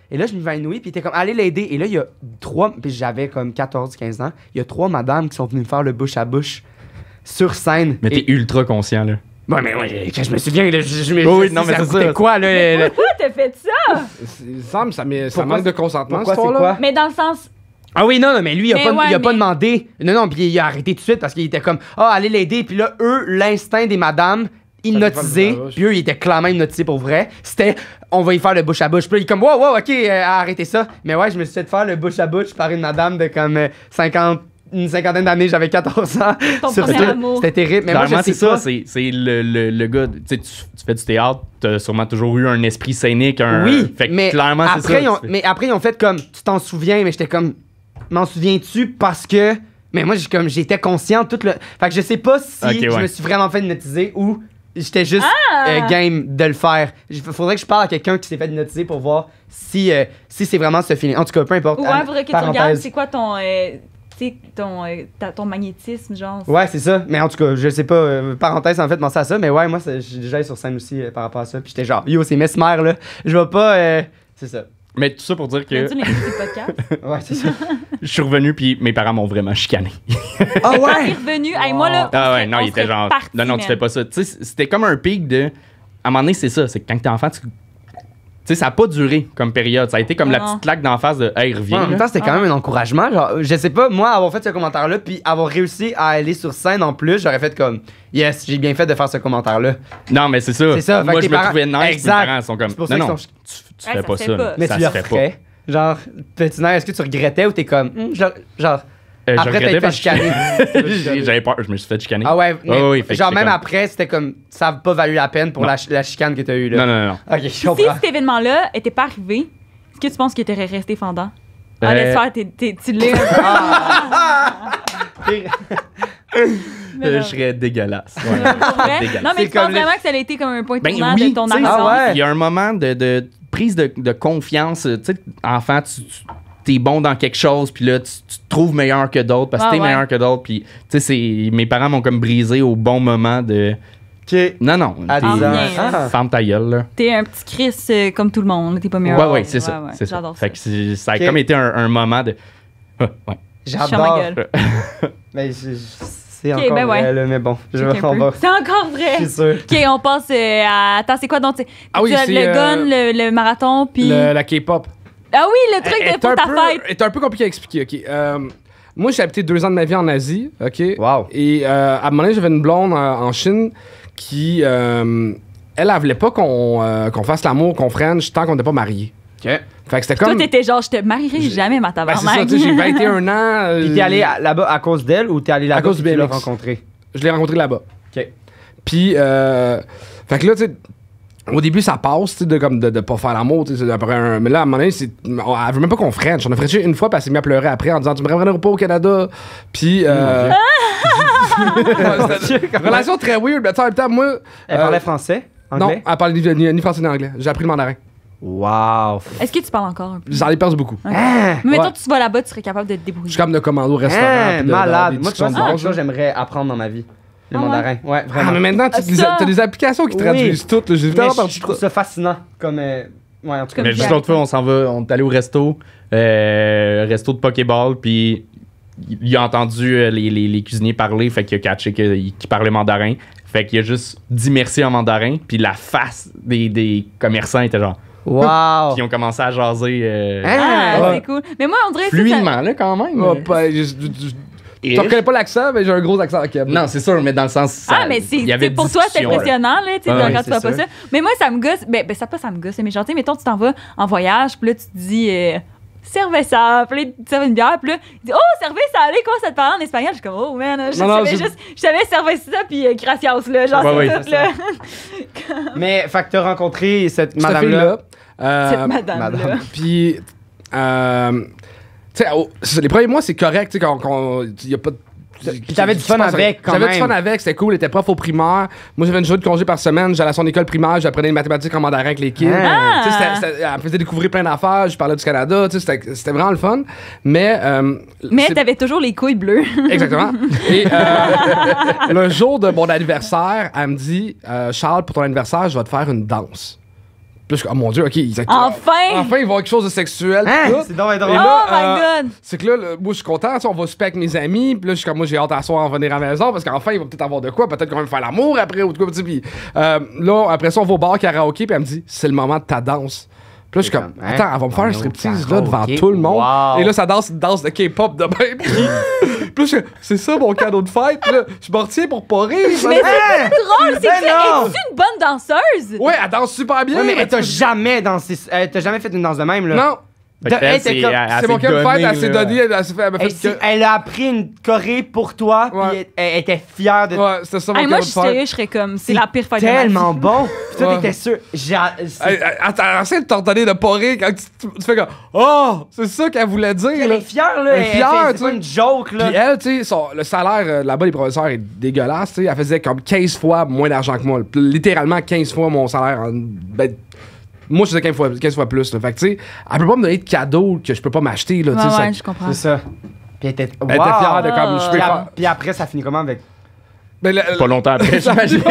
Et là, je m'évanouis, puis il était comme, allez l'aider. Et là, il y a 3, puis j'avais comme 14-15 ans, il y a 3 madames qui sont venues me faire le bouche à bouche sur scène. Mais t'es ultra conscient, là. Ouais, mais quand je me souviens, là, Oui, non, mais c'est ça. quoi, là? Pourquoi t'as fait ça? Il me semble ça Pourquoi manque de consentement, pourquoi cette c'est histoire-là. quoi? Mais dans le sens. Ah oui, non, mais lui, il a, Mais pas, ouais, il a pas mais- demandé. Non, puis il a arrêté tout de suite parce qu'il était comme, allez l'aider. Puis là, eux, l'instinct des madames, hypnotisés, Ça fait pas le bouche à bouche. puis eux, ils étaient clairement hypnotisés pour vrai. C'était, on va y faire le bouche à bouche. Puis là, il est comme, wow, ok, arrêtez ça. Mais ouais, je me suis fait faire le bouche à bouche par une madame de comme une cinquantaine d'années, j'avais 14 ans. Ton Sur premier ça. amour. C'était terrible. Mais moi, Clairement, je sais c'est pas. ça. C'est le gars. Tu sais, tu fais du théâtre, t'as sûrement toujours eu un esprit scénique. Oui, Fait que mais clairement, c'est ça. après, mais après, ils ont fait comme, tu t'en souviens, mais j'étais comme, m'en souviens-tu parce que. Mais moi, j'étais conscient tout le. Fait que je sais pas si Ok, je ouais. me suis vraiment fait hypnotiser ou j'étais juste game de le faire. Il faudrait que je parle à quelqu'un qui s'est fait hypnotiser pour voir si c'est vraiment ce feeling. En tout cas, peu importe. Ouais, faudrait que tu regardes c'est quoi ton. Tu sais, ton magnétisme, genre. Ouais, c'est ça. Mais en tout cas, je sais pas. Parenthèse, en fait, penser à ça. Mais ouais, moi, j'ai déjà été sur scène aussi par rapport à ça. Puis j'étais genre, yo, c'est Mesmer, là. Je vais pas. C'est ça. Mais tout ça pour dire que Viens-tu l'écouter le podcast? Ouais, c'est ça. je suis revenu, puis mes parents m'ont vraiment chicané. Ah Quand t'es ouais! revenu, hey, moi là. Ah on ouais, serait- non, on il était serait genre. partis, Non, tu man. fais pas ça. Tu sais, c'était comme un pic de. À un moment donné, c'est ça. C'est que quand t'es enfant, tu sais, ça a pas duré comme période. Ça a été comme la Non. petite claque d'en face de Hey, reviens. Ouais, en même là. temps, c'était quand même un encouragement. Genre, je sais pas, moi, avoir fait ce commentaire-là, puis avoir réussi à aller sur scène en plus, j'aurais fait comme, yes, j'ai bien fait de faire ce commentaire-là. Non, mais c'est ça. C'est ça, fait Moi, que je tes me parents- trouvais nice. Exact. Mes parents sont comme. C'est pour Non, ça non, qu'ils sont- tu Ouais, fais ça pas se ça. fait pas. là. Mais Ça tu se leur fait pas. ferais. Genre, petit nain, est-ce que tu regrettais ou t'es comme, genre, Je après regrettais t'as fait parce que chicaner. j'avais peur. Je me suis fait chicaner. Ah ouais, mais oui, fait que genre j'étais même comme- après, c'était comme, ça a pas valu la peine pour Non. la chicane que t'as eue là. Non. Ok, je Si comprends. cet événement-là était pas arrivé, est-ce que tu penses qu'il t'aurait resté fendant? Ah, Euh, laisse faire, tu l'es. Mais Je non. serais dégueulasse. Pour vrai? Dégueulasse. Non, mais C'est tu penses comme les- vraiment que ça a été comme un point Ben tournant oui, de ton tu sais, ambition? ah ouais. Il y a un moment de prise de confiance. Tu sais, enfant, t'es bon dans quelque chose, puis là, tu te trouves meilleur que d'autres parce que Ah t'es ouais. meilleur que d'autres. Puis, tu sais, mes parents m'ont comme brisé au bon moment de. Ok. Non, non. À t'es- 10 ans. rien, Ah. Ferme ta gueule, là. T'es un petit Chris comme tout le monde, t'es pas meilleur. Ouais, c'est ça. ouais, C'est ça. J'adore ça. Fait que ça a Ok. comme été un moment de. Ah, ouais. Ferme ma J'adore. gueule. Mais c'est Ok, encore ben ouais. vrai, là, mais bon, Check un on peu. va. C'est encore Je vrai. suis sûr. Ok, on passe à. Attends, c'est quoi donc? Ah oui, Tu as c'est, le gun, le marathon, puis. La K-pop. Ah oui, le truc de pour ta fête. est un peu compliqué à expliquer, ok. Moi, j'ai habité 2 ans de ma vie en Asie, ok. Wow. Et à un moment donné, j'avais une blonde en Chine qui, elle voulait pas qu'on fasse l'amour, qu'on french tant qu'on n'était pas mariés. Ok. Fait que c'était Toi, comme. t'étais genre, je te marierai jamais, ma Ben, c'est ça, tabarnak. tu sais, j'ai 21 ans. Puis t'es allé là-bas à cause d'elle ou t'es allé là-bas cause puis du tu l'as BMX. rencontré? Je l'ai rencontré là-bas. Ok. Puis, fait que là, tu sais, au début, ça passe, tu sais, de pas faire l'amour, tu sais, après un. Mais là, à un moment donné, elle veut même pas qu'on french. On a frenché une fois, puis elle s'est mise à pleurer après en disant, tu me ramèneras pas au Canada. Puis, c'était une relation très weird, mais tu sais, en même temps, moi. Elle parlait français? Non, Anglais? elle parlait ni français ni anglais. J'ai appris le mandarin. Wow. Est-ce que tu parles encore un peu? J'en ai perdu beaucoup. Hein? Mais mettons Ouais. que tu vas là-bas, tu serais capable de te Je débrouiller. suis comme de commando au restaurant. Hein, puis de- malade. des Moi, tu vois, discussions c'est de quelque base, chose que là. j'aimerais apprendre dans ma vie. Le Ah ouais? mandarin. Ouais, Ah, vraiment. mais maintenant, Ah, ça. t'as des applications qui Oui. traduisent tout. là. J'ai Mais tellement je trouve ça fascinant. Comme. Ouais, en tout cas. Mais Comme juste Jack. l'autre fois, on est allé au resto de Pokéball, puis il a entendu les cuisiniers parler, fait qu'il a catché qu'ils parlaient mandarin. Fait qu'il a juste dit merci en mandarin, puis la face des commerçants était genre. Wow. Puis ils ont commencé à jaser Ah, Ouais. c'est cool. Mais moi, on dirait que ça- fluidement, là, quand même. Oh, ben, Et- tu reconnais pas l'accent, mais j'ai un gros accent québécois. Non, c'est sûr, mais dans le sens. ça- Ah, mais c'est, il y avait tu sais, pour toi, c'est discussion, là. impressionnant, là, tu sais, Ah, quand ouais, tu fais c'est pas sûr. ça. Mais moi, ça me gosse. Ben, ça me gosse, mais gentil. Mettons, tu t'en vas en voyage, puis là, tu te dis, servez ça. Puis là, tu serves une bière, puis là, tu dis, oh, servez ça, allez, comment ça te parle en espagnol? Je suis comme, oh, man, je Non, savais juste, je savais servez ça, puis gracias, là, genre, Ouais, c'est ouais, tout, là. Mais, fait que t'as rencontré cette Cette madame-là. fille-là. Cette madame-là. madame. Puis, tu sais, c'est ça, les premiers mois, c'est correct, tu sais, quand y a pas de. Puis t'avais du fun avec, quand J'avais du même. fun avec, c'était cool, elle était prof au primaire. Moi, j'avais une journée de congé par semaine, j'allais à son école primaire, j'apprenais les mathématiques en mandarin avec les kids. Ah. Tu sais, elle me faisait découvrir plein d'affaires, je parlais du Canada, tu sais, c'était vraiment le fun. Mais. Mais c'est- t'avais toujours les couilles bleues. Exactement. Et le jour de mon anniversaire, elle me dit Charles, pour ton anniversaire, je vais te faire une danse. Puis là, je suis comme, oh mon Dieu, OK, Enfin! Enfin, ils vont avoir quelque chose de sexuel. Hein? Tout. C'est donc drôle. Et Oh là, my God! C'est que là, moi, je suis content. On va super avec mes amis. Puis là, je suis comme, moi, j'ai hâte à soir en venir à la maison parce qu'enfin, il va peut-être avoir de quoi. Peut-être qu'on va me faire l'amour après ou de quoi. Puis là, après ça, on va au bar karaoké. Puis elle me dit, c'est le moment de ta danse. Puis là, je suis comme, Hein? attends, elle va me faire un striptease là devant Karaoké. tout le monde. Wow. Et là, ça danse une danse de K-pop de même. Puis là, c'est ça mon cadeau de fête. Puis là, je m'en retiens pour pas rire. Mais c'est drôle, c'est Ben non! que es-tu une bonne danseuse? Ouais, elle danse super bien. Ouais, mais mais t'as jamais dansé. T'as jamais fait une danse de même, là. Non, Fait que De- elle, hey, t'es comme- c'est mon cadeau de fête. Elle s'est là. donnée. Elle s'est fait. Elle m'a fait Elle, elle a appris une choré pour toi, Ouais. puis elle était fière de Ouais, c'était ça mon Hey, moi, cadeau je de fête. serais, je serais comme, c'est la pire fête de ma tellement vie. bon. Puis toi, Ouais. t'étais sûr. Attends, essaie de t'ordonner de pas rire quand tu fais comme oh, c'est ça qu'elle voulait dire. Elle Là. est fière, là. Elle est fière, C'est tu pas sais. une joke, là. Puis elle, tu sais, le salaire là-bas des professeurs est dégueulasse. Tu sais, elle faisait comme 15 fois moins d'argent que moi. Littéralement 15 fois mon salaire. Ben, moi, je faisais 15 fois plus. Là. Fait que, tu sais, elle peut pas me donner de cadeaux que je peux pas m'acheter. Là, tu sais, Ouais, ça- ouais, je comprends. C'est ça. Puis elle était. Elle était fière de comme je peux Puis, faire. puis après, ça finit comment avec. Ben, Pas longtemps après, j'imagine.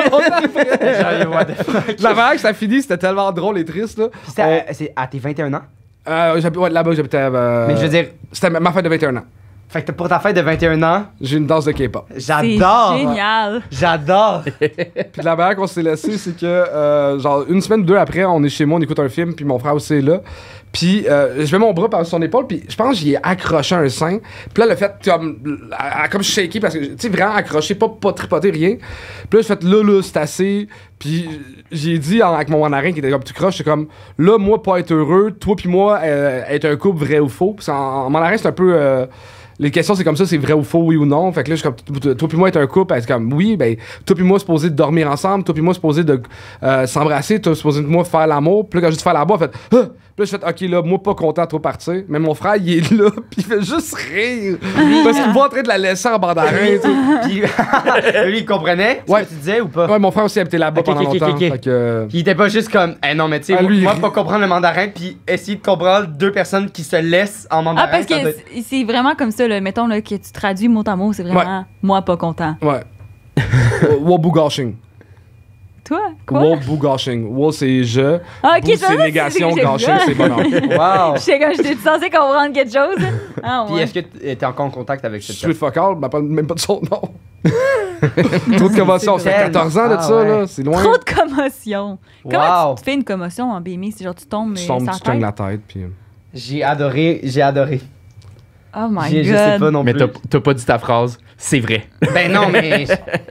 La manière que ça finit, c'était tellement drôle et triste. Là. Puis c'est à tes 21 ans. Ouais, là-bas, j'habitais. Mais je veux dire, C'était ma fête de 21 ans. fait que pour ta fête de 21 ans, J'ai une danse de K-pop. C'est j'adore. génial. J'adore. Puis la manière qu'on s'est laissé, c'est que, genre, une semaine ou deux après, on est chez moi, on écoute un film, puis mon frère aussi est là. Puis je mets mon bras par son épaule, puis je pense que j'y ai accroché un sein. Puis là, le fait, comme shaké, parce que, tu sais, vraiment accroché, pas tripoté, rien. Puis là, je fait, là, c'est assez. Puis j'ai dit avec mon mandarin qui était comme tu croches, c'est comme, là, moi, pas être heureux, toi puis moi, être un couple vrai ou faux. Puis en mandarin, c'est un peu. Les questions, c'est comme ça, c'est vrai ou faux, oui ou non. Fait que là, je suis comme, toi puis moi, être un couple, c'est comme, oui, ben, toi puis moi, supposé de dormir ensemble, toi puis moi, supposé de s'embrasser, toi, supposé de moi faire l'amour. Puis là, quand j'ai dit faire l'amour, elle fait, ah! Puis là, je fais, ok, là, moi, pas content, trop partir. Mais mon frère, il est là, puis il fait juste rire. Parce qu'il voit en train de la laisser en bandarin, tu sais. Puis lui, il comprenait ce Ouais. que tu disais ou pas? Ouais, mon frère aussi habitait là-bas Ok, pendant ok, ok, longtemps. ok. Fait que, Puis il était pas juste comme, eh non, mais tu sais, Ah, lui, moi, il- pas comprendre le mandarin, puis essayer de comprendre deux personnes qui se laissent en mandarin. Ah, parce que ça doit- c'est vraiment comme ça, là, mettons là, que tu traduis mot à mot, c'est vraiment moi pas content. ouais. Wobugashing. Toi? Quoi? Wobugashing. Wo, c'est je. Ah, ok, Boo, ça, c'est c'est négation. ce que j'ai Gashing, vu. c'est bonheur. Wow. J'étais comme, j'étais censée comprendre quelque chose. Ah, Puis ouais. est-ce que t'es encore en contact avec cette Street fuck all, m'appelle même pas de son nom. Trop de commotion. Ça fait tellement- 14 ans de Ah, ça, ouais. là. C'est loin. Trop de commotion. Comment Wow. tu te fais une commotion en BMI? C'est genre tu tombes, mais Tu tombes, ça tu cognes la tête. Puis... J'ai adoré, j'ai adoré. Oh my Je sais pas god. non Mais plus. t'as pas dit ta phrase. C'est vrai. Ben non, mais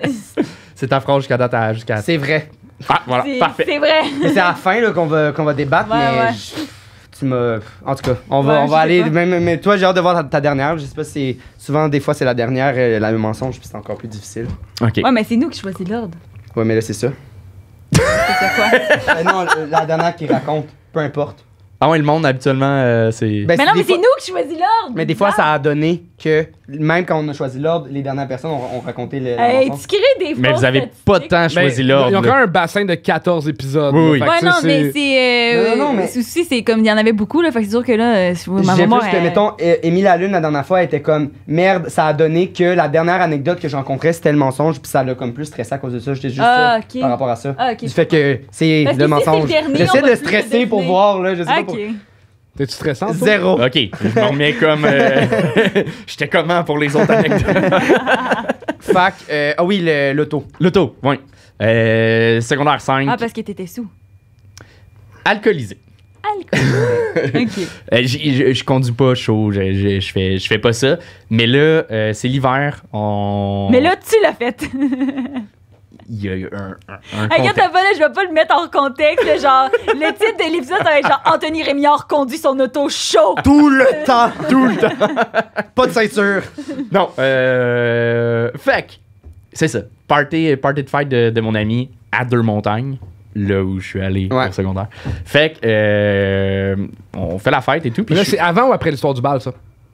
C'est ta phrase jusqu'à date. Jusqu'à... c'est vrai. Ah, voilà, parfait. C'est vrai. Mais c'est à la fin là, qu'on va débattre, Ouais, mais ouais. tu m'as. En tout cas, on Ouais, va je sais aller. pas. Même, mais toi, j'ai hâte de voir ta dernière. Je sais pas si c'est. Souvent, des fois, c'est la dernière, la même mensonge, puis c'est encore plus difficile. Ok. Ouais, mais c'est nous qui choisissons l'ordre. Ouais, mais là, c'est ça. C'est quoi? Non, la dernière qui raconte, peu importe. Ah ouais, le monde, habituellement, c'est. Ben, Mais non, des mais c'est fois- nous qui choisissons l'ordre. Mais des fois, ça a donné que, même quand on a choisi l'ordre, les dernières personnes ont raconté le Hey, mensonge. tu crées des Mais fausses vous avez pas de statistiques. temps choisi Il y a l'ordre. encore là. un bassin de 14 épisodes. Oui, là. oui. Fait que, Ouais, tu sais, non, mais c'est. Non, mais- Aussi, c'est comme il y en avait beaucoup, là. Fait que c'est sûr que là, ma J'aime maman. plus que, mettons, Émile Lalune, la dernière fois, elle était comme merde, ça a donné que la dernière anecdote que je rencontrais, c'était le mensonge, puis ça l'a comme plus stressé à cause de ça. J'étais juste Ah, ça ok. par rapport à ça. Ah, ok. Du fait que c'est Parce le que si c'est mensonge. le dernier, J'essaie on de va le plus stresser pour deviner. voir, là, je sais pas Ok. pour... T'es-tu stressant? toi? Zéro. Ok, je me remets comme. J'étais comment pour les autres anecdotes? Fac, ah oui, l'auto. L'auto, oui. Secondaire 5. Ah, parce que t'étais sous. Alcoolisé. Alcool. Ok. Je conduis pas chaud, je fais pas ça. Mais là, c'est l'hiver. Mais là, tu l'as fait. il y a eu un Regarde, contexte. t'as pas là, je vais pas le mettre en contexte. Là, genre, le titre de l'épisode, ça va être genre Anthony Rémillard conduit son auto chaud. Tout le temps, tout le temps. Pas de ceinture. Non, fait que, c'est ça. Party de fête de mon ami à Deux-Montagnes, là où je suis allé Ouais. au secondaire. Fait que, on fait la fête et tout. Puis Mais là, je c'est suis- avant ou après l'histoire du bal, ça?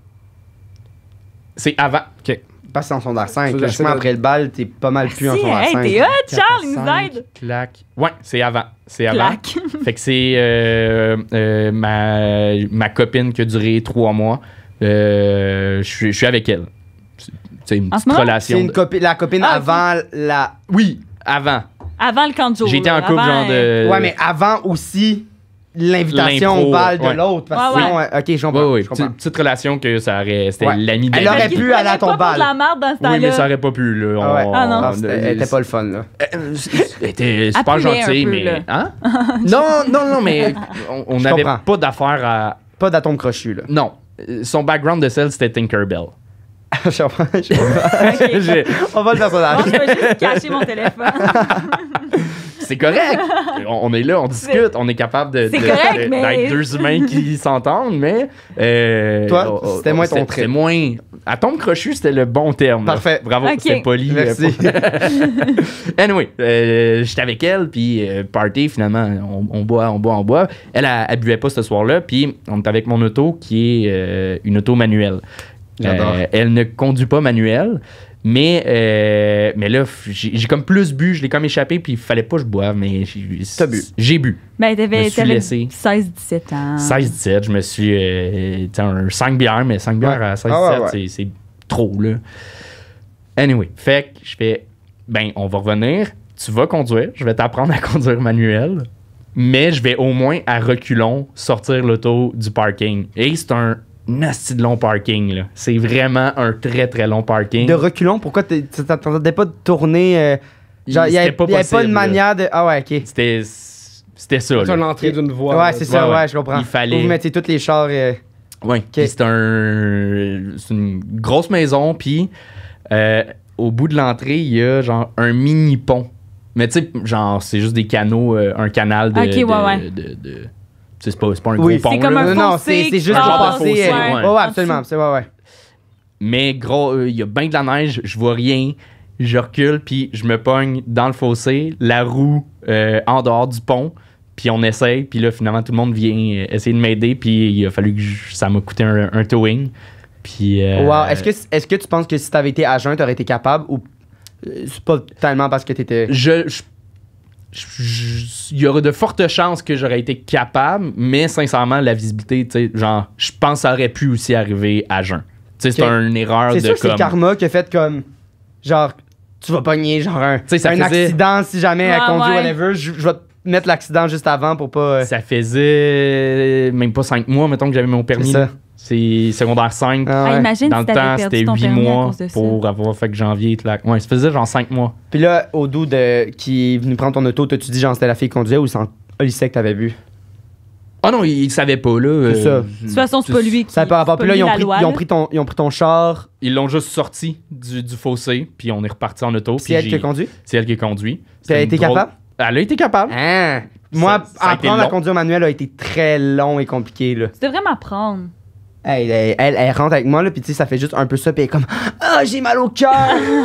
c'est avant. OK. Passe en secondaire 5. Ça, Logiquement, j'essaie de- après le bal, t'es pas mal plus en Si, secondaire hey, 5. t'es hot, Charles, il nous 4 à aide. 5, clac. Ouais, c'est avant. C'est avant. Clac. Fait que c'est ma copine qui a duré 3 mois. Je suis avec elle. C'est une En ce petite moment? relation. C'est une la copine Ah, avant la... Oui, avant. Avant le camp de jour. J'ai été en là, couple avant, genre de. Ouais, mais avant aussi l'invitation L'impro, au bal de ouais. l'autre. Parce que Ouais, sinon, ok, je comprends. Oui, je comprends. petite relation que ça aurait. C'était Ouais. l'ami de Elle la aurait vie. pu aller à ton pas pour bal. de la merde dans ce temps-là. Oui, mais ça aurait pas pu, là. Ah ouais. Ah non. Ah, elle était pas le fun, là. Elle était super Appelez un gentille, peu, mais. là. Hein? Non, mais on Je n'avait comprends. pas d'affaire à. Pas d'atome crochu, là. Non. Son background de sel, c'était Tinkerbell. Je comprends, je comprends. Ok. On va le personnage. Bon, je vais juste cacher mon téléphone. C'est correct. On est là, on discute, on est capable C'est correct, mais- d'être deux humains qui s'entendent, mais. Toi, c'était moins ton trait. C'était moins. Atome crochu, c'était le bon terme. là. Parfait. Bravo, Ok. c'était poli. Merci. Anyway, j'étais avec elle, puis party, finalement, on boit. Elle buvait pas ce soir-là, puis on est avec mon auto qui est une auto manuelle. J'adore. Elle ne conduit pas manuel, mais là, j'ai comme plus bu, je l'ai comme échappé, puis il fallait pas que je boive, mais T'as bu. j'ai bu. Ben, Je me suis t'avais laissé. 16-17 ans. 16-17, je me suis. un 5 bières, mais 5 bières Ouais. à 16-17, Ah ouais. c'est trop, là. Anyway, fait que je fais. Ben, on va revenir, tu vas conduire, je vais t'apprendre à conduire manuel, mais je vais au moins à reculons sortir l'auto du parking. Et c'est un nasty de long parking, là. C'est vraiment un très très long parking. De reculons, pourquoi tu t'attendais pas de tourner. Genre, il y avait pas possible, une manière de. Ah ouais, ok. C'était ça, C'est là. l'entrée d'une voie. Ouais, c'est ça, ouais. ouais, je comprends. Il fallait- Vous mettiez tous les chars. Oui, puis c'est une grosse maison, puis au bout de l'entrée, il y a genre un mini pont. Mais tu sais, genre, c'est juste des canaux, un canal de... Ok, ouais, ouais. Tu sais, c'est pas un Oui. gros pont, C'est comme là. un Non, fossé c'est juste qui pour passe, passer. ouais. Ouais, absolument. C'est ouais. Mais gros, il y a bien de la neige, je vois rien. Je recule, puis je me pogne dans le fossé, la roue en dehors du pont, puis on essaye, puis là, finalement, tout le monde vient essayer de m'aider, puis il a fallu que ça m'a coûté un towing. Puis... Wow. Est-ce que tu penses que si t'avais été à jeun, t'aurais été capable ou c'est pas tellement parce que t'étais. Il y aurait de fortes chances que j'aurais été capable, mais sincèrement, la visibilité, tu sais, genre, je pense que ça aurait pu aussi arriver à jeun. Tu sais, c'est Ok. une erreur C'est de sûr que c'est comme... Karma qui a fait comme. Genre, tu vas pogner genre un sais, ça faisait- accident si jamais elle Ouais, conduit, ouais. whatever. Je vais te mettre l'accident juste avant pour pas. Ça faisait même pas 5 mois, mettons, que j'avais mon permis. C'est ça. là. C'est secondaire 5. Ah Ah, ouais. imagine Dans si le temps, t'avais perdu c'était ton 8 permis à mois cause de ça. pour avoir fait que janvier. Ouais, ça faisait genre 5 mois. Puis là, au dude qui est venu prendre ton auto, t'as-tu dit genre c'était la fille qui conduisait ou c'est en Olyssée que t'avais vu? Ah non, il savait pas, là. C'est ça. De toute façon, c'est pas lui qui. Ça par rapport. c'est Puis pas là, lui la loi, ils ont là. pris ton char. Ils l'ont juste sorti du fossé, puis on est reparti en auto. Puis c'est elle qui a conduit? C'est elle qui a conduit. Puis elle a C'était été une drôle- capable? Elle a été capable. Hein? Moi, Ça a été apprendre à long. conduire manuel a été très long et compliqué, là. Tu devrais m'apprendre. Hey, elle rentre avec moi, là, puis tu sais, ça fait juste un peu ça, puis elle est comme Ah, j'ai mal au cœur!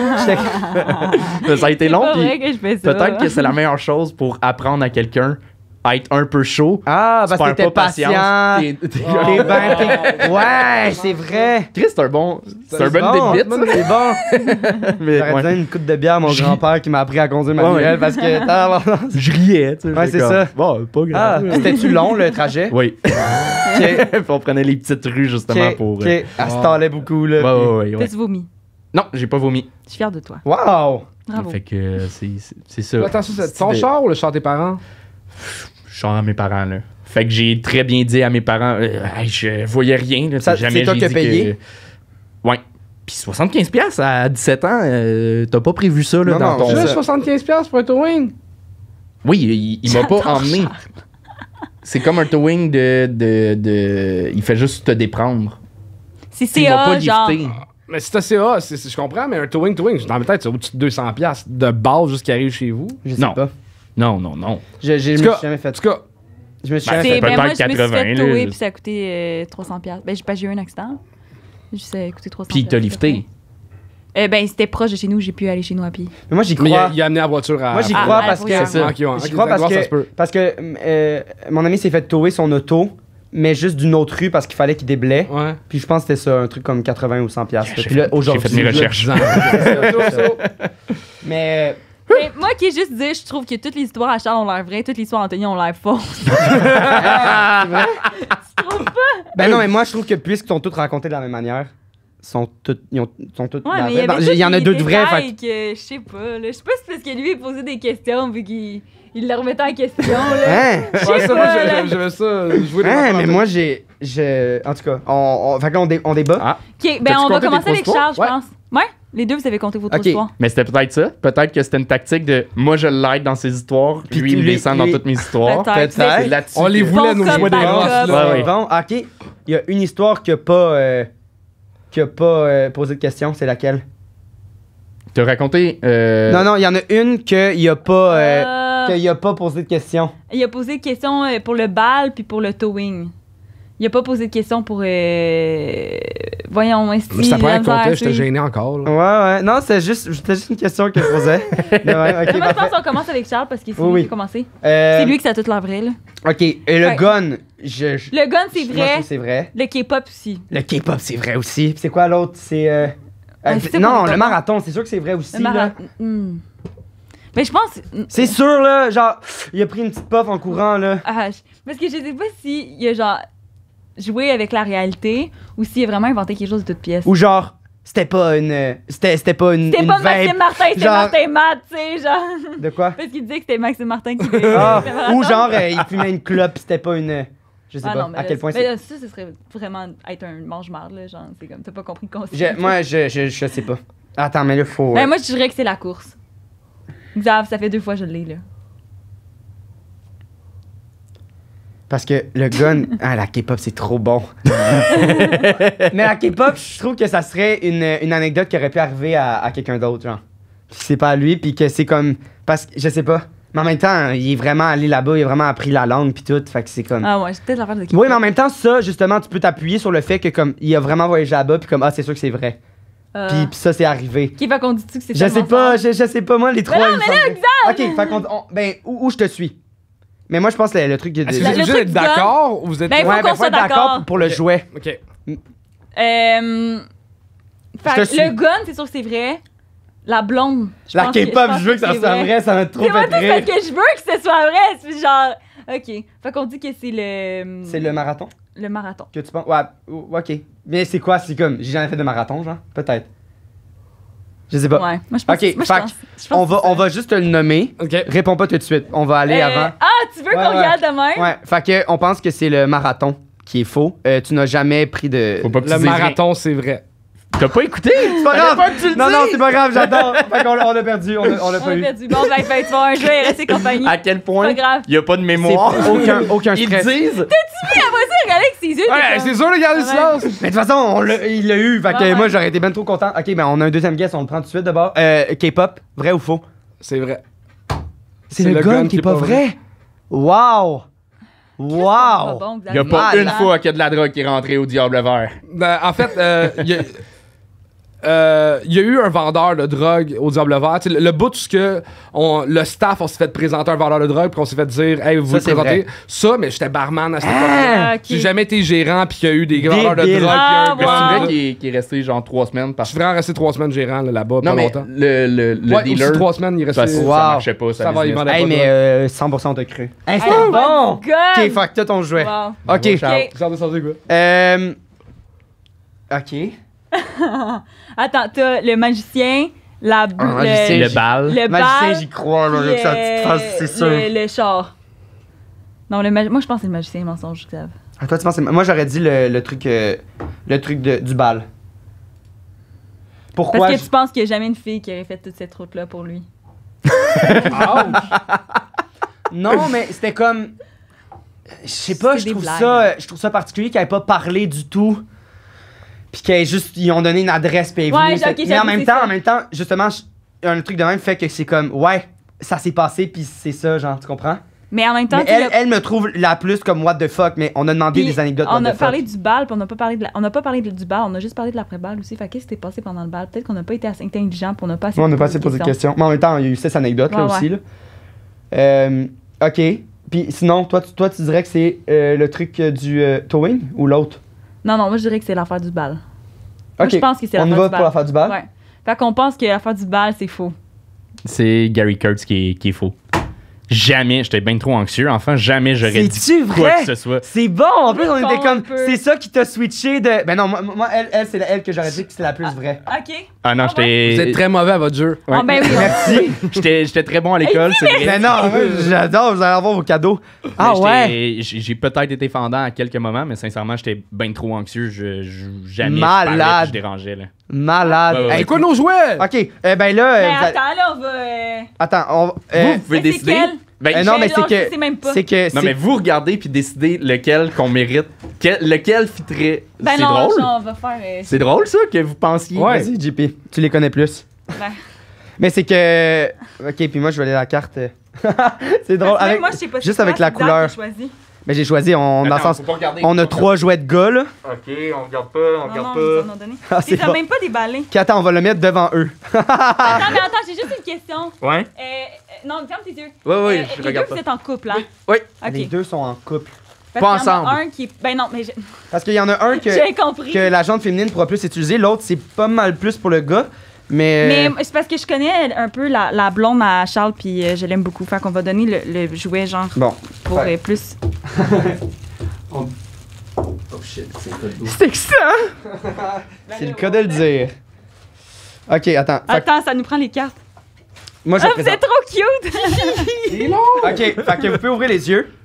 J'étais- Ça a été C'est long, pas puis vrai que je fais ça. peut-être que c'est la meilleure chose pour apprendre à quelqu'un à être un peu chaud. Ah, parce que Tu perds t'étais pas patience. patient. T'es- T'es ben, ouais, c'est vrai. Chris, c'est un bon bon, bit, c'est bon. Mais J'aurais ouais. donné une coupe de bière à mon Je- grand-père qui m'a appris à conduire Ouais, manuel ouais. parce que. Ah, Je riais, tu sais. Ouais, j'étais c'est comme, ça. Bon, pas grave. c'était-tu long, le trajet? Oui. Ok. Puis on prenait les petites rues, justement, Ok, pour... ok. Elle se tallait beaucoup, là. Ouais. T'as-tu vomi? Non, j'ai pas vomi. Je suis fière de toi. Wow! Bravo. Fait que c'est ça. Attends, ça, c'est ton char ou le char de tes parents? Je suis à mes parents, là. Fait que j'ai très bien dit à mes parents, hey, je voyais rien. Là, Ça, jamais c'est toi j'ai qui as dit payé? Ouais. Puis 75$ à 17 ans, t'as pas prévu ça, là, Non, dans non, ton... Juste 75$ pour un towing? Oui, il m'a pas emmené. C'est comme un towing de... Il fait juste te déprendre. C'est Il m'a pas CA, genre. lifté. Mais si t'as CA, je comprends, mais un towing, dans ma tête, c'est au-dessus de 200$ de base jusqu'à arrive chez vous. Je sais Non. pas. Non. Je me suis En tout cas- jamais En fait. tout cas, Je me suis Ben, jamais c'est fait. Ben, moi, peut-être je me suis 80, fait là. tower puis ça a coûté 300$. Ben, j'ai eu un accident. Ça a coûté 300$. Puis il t'a lifté. Ben, c'était proche de chez nous, j'ai pu aller chez nous à pied. Mais moi, j'y mais crois. il a amené la voiture à. Moi, j'y Ah, crois ah, parce oui, que. c'est ça. Ok, ouais, J'y ok, crois d'accord, ça se peut. parce que mon ami s'est fait tower son auto, mais juste d'une autre rue parce qu'il fallait qu'il déblaye. Ouais. Puis je pense que c'était ça, un truc comme 80 ou 100$. Là. Puis là, J'ai aujourd'hui. fait mes recherches. Mais. Mais moi qui ai juste dit, je trouve que toutes les histoires à Charles ont l'air vraies, toutes les histoires d'Anthony ont l'air fausses. Ben non, mais moi, je trouve que puisqu'ils sont tous racontés de la même manière. sont toutes. Sont toutes Ouais, la mais vraie. il Il y en a deux de vrais. Fait que- que je sais pas, là. Je sais pas si c'est parce que lui, il posait des questions, puis qu'il le remettait en question, là. Hein? Je Ouais, sais ça, moi, pas, là. j'aimais ça, jouer dans Hein, la mais moi, en tout cas, fait que là, on débat. Ah. OK, ben T'as-tu on va compté tes commencer trois avec histoires? Charles, je Ouais. pense. Ouais? Les deux, vous avez compté votre Ok. histoire. Mais c'était peut-être ça. Peut-être que c'était une tactique de moi, je l'aide dans ses histoires, puis lui, il me lui- descend lui- dans toutes mes histoires. Peut-être. Peut-être. C'est là-dessus On les que- voulait, nous, Bon jouer des cop, rosses, bad là. Ouais, ouais. Bon, ok. Il y a une histoire qui a pas posé de question, c'est laquelle? T'as raconté. Non, il y en a une qu'il a pas posé de question. Il a posé une question pour le bal puis pour le towing. Il a pas posé de question pour. Voyons, est-ce C'était pas un contexte, j'étais gêné encore. Là. Ouais. Non, c'était juste une question que je posais. Mais ouais, ok, Moi, je pense parfait. qu'on commence avec Charles parce que c'est Oui, lui oui. qui a commencé. Euh, C'est lui qui ça toute l'air vrai, là. Ok, et le Ouais. gun, Le gun, c'est moi, je vrai. trouve que c'est vrai. Le K-pop aussi. Le K-pop, c'est vrai aussi. Puis c'est quoi l'autre? C'est. c'est ça non, qu'on est le pas marathon, c'est sûr que c'est vrai aussi. Le là. marathon. Mais je pense. C'est sûr, là, genre, il a pris une petite puff en courant, là. Parce que je sais pas s'il a genre joué avec la réalité ou s'il a vraiment inventé quelque chose de toute pièce. Ou genre, c'était pas une. C'était pas une. C'était une pas vape. Maxime Martin, c'était genre- Martin Matt, tu sais, genre. De quoi? Parce qu'il disait que c'était Maxime Martin qui Ah, le marathon. ou genre, il fumait une clope, pis c'était pas une. Je sais Ah pas non, mais à là, quel point mais c'est. là, ça, ce serait vraiment être un mange-marde, là. Genre, c'est comme, t'as pas compris le concept. Moi, je sais pas. Attends, mais là, faut. Ben, moi, je dirais que c'est la course. Xav, ça fait 2 fois que je l'ai, là. Parce que le gun. Ah, la K-pop, c'est trop bon. Mais la K-pop, je trouve que ça serait une anecdote qui aurait pu arriver à quelqu'un d'autre, genre. Puis c'est pas à lui, puis que c'est comme. Parce que, je sais pas. Mais en même temps, il est vraiment allé là-bas, il a vraiment appris la langue, puis tout. Fait que c'est comme. Ah ouais, c'est peut-être l'affaire de Oui, mais en même temps, ça, justement, tu peux t'appuyer sur le fait que, comme, il a vraiment voyagé là-bas, puis comme, ah, c'est sûr que c'est vrai. Puis ça, c'est arrivé. Qui fait qu'on dit-tu que c'est Je sais tellement pas, fort? je sais pas, moi, les trois. non, ils me semblent- Ok, fait qu'on. Ben, où je te suis. Mais moi, je pense que le truc de. Est-ce que Le vous êtes truc obligé du d'être gun- d'accord ou vous êtes. Ben, faut ouais, qu'on ben, soit être d'accord. pour le Ok. jouet. Ok. Fait Je te que suis. le gun, c'est sûr que c'est vrai. La blonde. La pense K-pop, pense je veux que ça c'est soit vrai, ça m'a trop C'est moi, fait tout rire. parce que je veux que ce soit vrai. C'est genre. Ok. Fait qu'on dit que c'est le. C'est le marathon Le marathon. que tu penses. Ouais, ok. Mais c'est quoi? C'est comme. J'ai jamais fait de marathon, genre? Peut-être. Je sais pas. Ouais. Moi, je pense. Ok, moi, je fait pense- je pense On que va, c'est on ça. va juste te le nommer. Ok. Réponds pas tout de suite. On va aller avant. Ah, tu veux Ouais, qu'on ouais. regarde demain? Ouais, fait que on pense que c'est le marathon qui est faux. Tu n'as jamais pris de. Faut pas que tu Le dises rien. marathon, c'est vrai. T'as pas écouté? C'est pas grave! Non, c'est pas grave, j'adore! Fait qu'on on a perdu, on a On pas a eu. perdu. Bon, ben, tu vas avoir un jeu RSC compagnie. À quel point Pas grave. il y a pas de C'est mémoire. aucun Ils stress. disent. Regarde avec ses yeux. Ouais, t'es c'est comme- sûr, de garder le Ouais. silence. Mais de toute façon, il l'a eu, fait que Ouais, moi ouais. j'aurais été ben trop content. Ok, ben on a un deuxième guess, on le prend tout de suite d'abord. K-pop, vrai ou faux? C'est vrai. C'est le gun qui est pas vrai? Wow! Wow! Bon, Il y a pas Malade. une fois qu'il y a de la drogue qui est rentrée au Diable Vert. Ben, en fait, il y a eu un vendeur de drogue au Diable Vert. Tu sais, le bout de ce que le staff, on s'est fait présenter un vendeur de drogue, puis on s'est fait dire, hey, vous Ça, voulez c'est présenter. vrai. Ça, mais j'étais barman à cette époque-là. Ah, ok. J'ai jamais été gérant, puis qu'il y a eu des vendeurs de Débile. drogue, Ah, puis un wow. C'est gars. vrai qu'il est resté genre 3 semaines Je parce suis vraiment resté 3 semaines gérant là-bas, Non, pas mais longtemps. le Ouais, dealer. aussi 3 semaines, il Ça, restait. ça Wow. marchait pas. Ça va, il business. vendait Hey, pas de mais 100% t'as cru. Hey, c'était Oh bon! my God! Ok, fuck, toi ton jouet. Wow. Ok. Ciao. Genre de santé, quoi. Ok. Attends, t'as le magicien, la Ah, magicien, Le bal. le Magicien, bal, j'y crois, là, puis, avec sa petite face, c'est sûr. Le char. Non, moi, je pense que c'est le magicien mensonge, Xav. Ah, toi, tu penses. Moi, j'aurais dit le truc du bal. Pourquoi? Parce que tu penses qu'il n'y a jamais une fille qui aurait fait toute cette route-là pour lui. Non, mais c'était comme. Je sais pas, C'est des blagues. je trouve ça particulier qu'elle ait pas parlé du tout. Puis ils ont donné une adresse, puis elle est Ouais, venue. ok, mais j'avoue, c'est ça. en même temps, justement, un truc de même fait que c'est comme, ouais, ça s'est passé, puis c'est ça, genre, tu comprends? Mais en même temps, Mais tu sais, elle me trouve la plus comme what the fuck, mais on a demandé puis des anecdotes on what a the parlé fuck. du bal, puis on n'a pas parlé du bal, on a juste parlé de l'après-bal aussi. Fait qu'est-ce qui s'est passé pendant le bal? Peut-être qu'on n'a pas été assez intelligent, puis on n'a pas assez Ouais, on n'a pas assez posé de questions. Mais en même temps, il y a eu 6 anecdotes, là, Ouais, aussi, là. Ok. Puis sinon, toi, tu dirais que c'est le truc du towing ou l'autre? Non, moi, je dirais que c'est l'affaire du bal. Moi, Ok. je pense que c'est On y l'affaire va du bal. pour l'affaire du bal? Ouais. Fait qu'on pense que l'affaire du bal, c'est faux. C'est Gary Kurtz qui est faux. Jamais, j'étais bien trop anxieux. Enfin, jamais j'aurais dit C'est-tu quoi vrai? que ce soit. C'est bon, en plus, on bon, était un comme. peu. C'est ça qui t'a switché de. Ben non, moi elle c'est elle que j'aurais dit que c'était la plus vraie. OK. Ah non, Vous êtes j'étais très mauvais à votre jeu. Ah, ben oui. Merci. j'étais très bon à l'école, c'est vrai. Mais non, moi, j'adore, vous allez avoir vos cadeaux. Ah Mais ouais. J'ai peut-être été fendant à quelques moments, mais sincèrement, j'étais bien trop anxieux. Jamais Malade. je parlais, puis je dérangeais. Là. Malade. Ouais, ouais, Hey, C'est quoi nos jouets? Ok, ben là. Mais vous allez- attends, là, on va... Attends, on. Vous pouvez mais c'est décider. quel? Ben, non, mais Genre, c'est je sais même pas. que. C'est que. non, mais vous regardez puis décidez lequel qu'on mérite. Lequel fitterait. Ben c'est non, drôle. genre, on va faire... C'est drôle, ça, que vous pensiez. Ouais. Vas-y, JP, tu les connais plus. Ben. Mais c'est que. Ok, puis moi, je vais aller la carte. C'est drôle. Parce que même Avec... moi, je sais pas c'est juste quoi, avec la c'est bizarre couleur. que j'ai choisi. Mais j'ai choisi, dans le sens. On a 3 jouets de gars, là. Ok, on regarde pas, Non, non, ils en ont donné. Ah, c'est Ils ont bon. même pas déballé. Ok, attends, on va le mettre devant eux. Attends, mais attends, j'ai juste une question. Ouais. Non, ferme tes yeux. Ouais, je les regarde deux, pas. vous êtes en couple, hein? Oui. OK. Les deux sont en couple. Parce Pas qu'il y en a ensemble. un qui est... Ben non, mais Parce qu'il y en a un j'ai compris. que la jante féminine pourra plus utiliser, l'autre, c'est pas mal plus pour le gars. Mais. Mais c'est parce que je connais un peu la blonde à Charles, puis je l'aime beaucoup. Fait qu'on va donner le jouet, genre, Bon. pour Ouais. plus... Oh shit, c'est pas beau. C'est excitant! C'est le cas de le dire. Ok, attends. Fait que Attends, ça nous prend les cartes. moi, je Ah, présente. c'est trop cute! Ok, fait que vous pouvez ouvrir les yeux.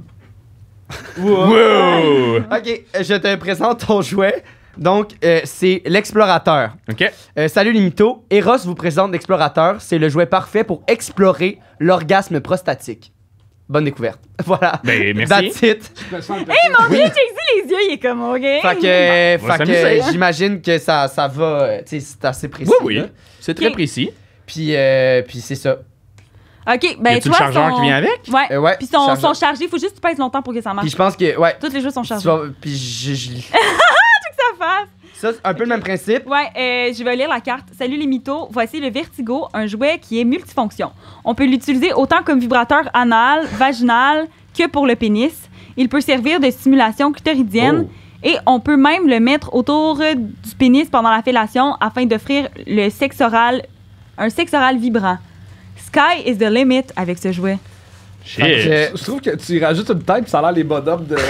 Wow! Ok, je te présente ton jouet. Donc, c'est l'explorateur. Ok. Salut les mythos. Eros vous présente l'explorateur. C'est le jouet parfait pour explorer l'orgasme prostatique. Bonne découverte. Voilà. Ben, merci. That's it. Mon Dieu, j'ai les yeux, il est comme, OK? Fait On va que s'amuser. j'imagine que ça va. Tu sais, c'est assez précis. Oui, oui. là. C'est très Ok. précis. Puis c'est ça. OK, Y ben, a-tu tu le vois, chargeur qui vient avec? Ouais. Ouais. Puis sont chargeur. chargés, il faut juste que tu pèses longtemps pour que ça marche. Puis je pense que. Ouais. Tous les jeux sont Tu chargés. vas- Puis je Ça fasse. Ça, c'est un peu le même principe. Ouais, je vais lire la carte. Salut les mythos, voici le Vertigo, un jouet qui est multifonction. On peut l'utiliser autant comme vibrateur anal, vaginal que pour le pénis. Il peut servir de stimulation clitoridienne et on peut même le mettre autour du pénis pendant la fellation afin d'offrir le sexe oral, un sexe oral vibrant. Sky is the limit avec ce jouet. Shit. Fait Je trouve que tu rajoutes une tête pis ça a l'air les bonhommes de.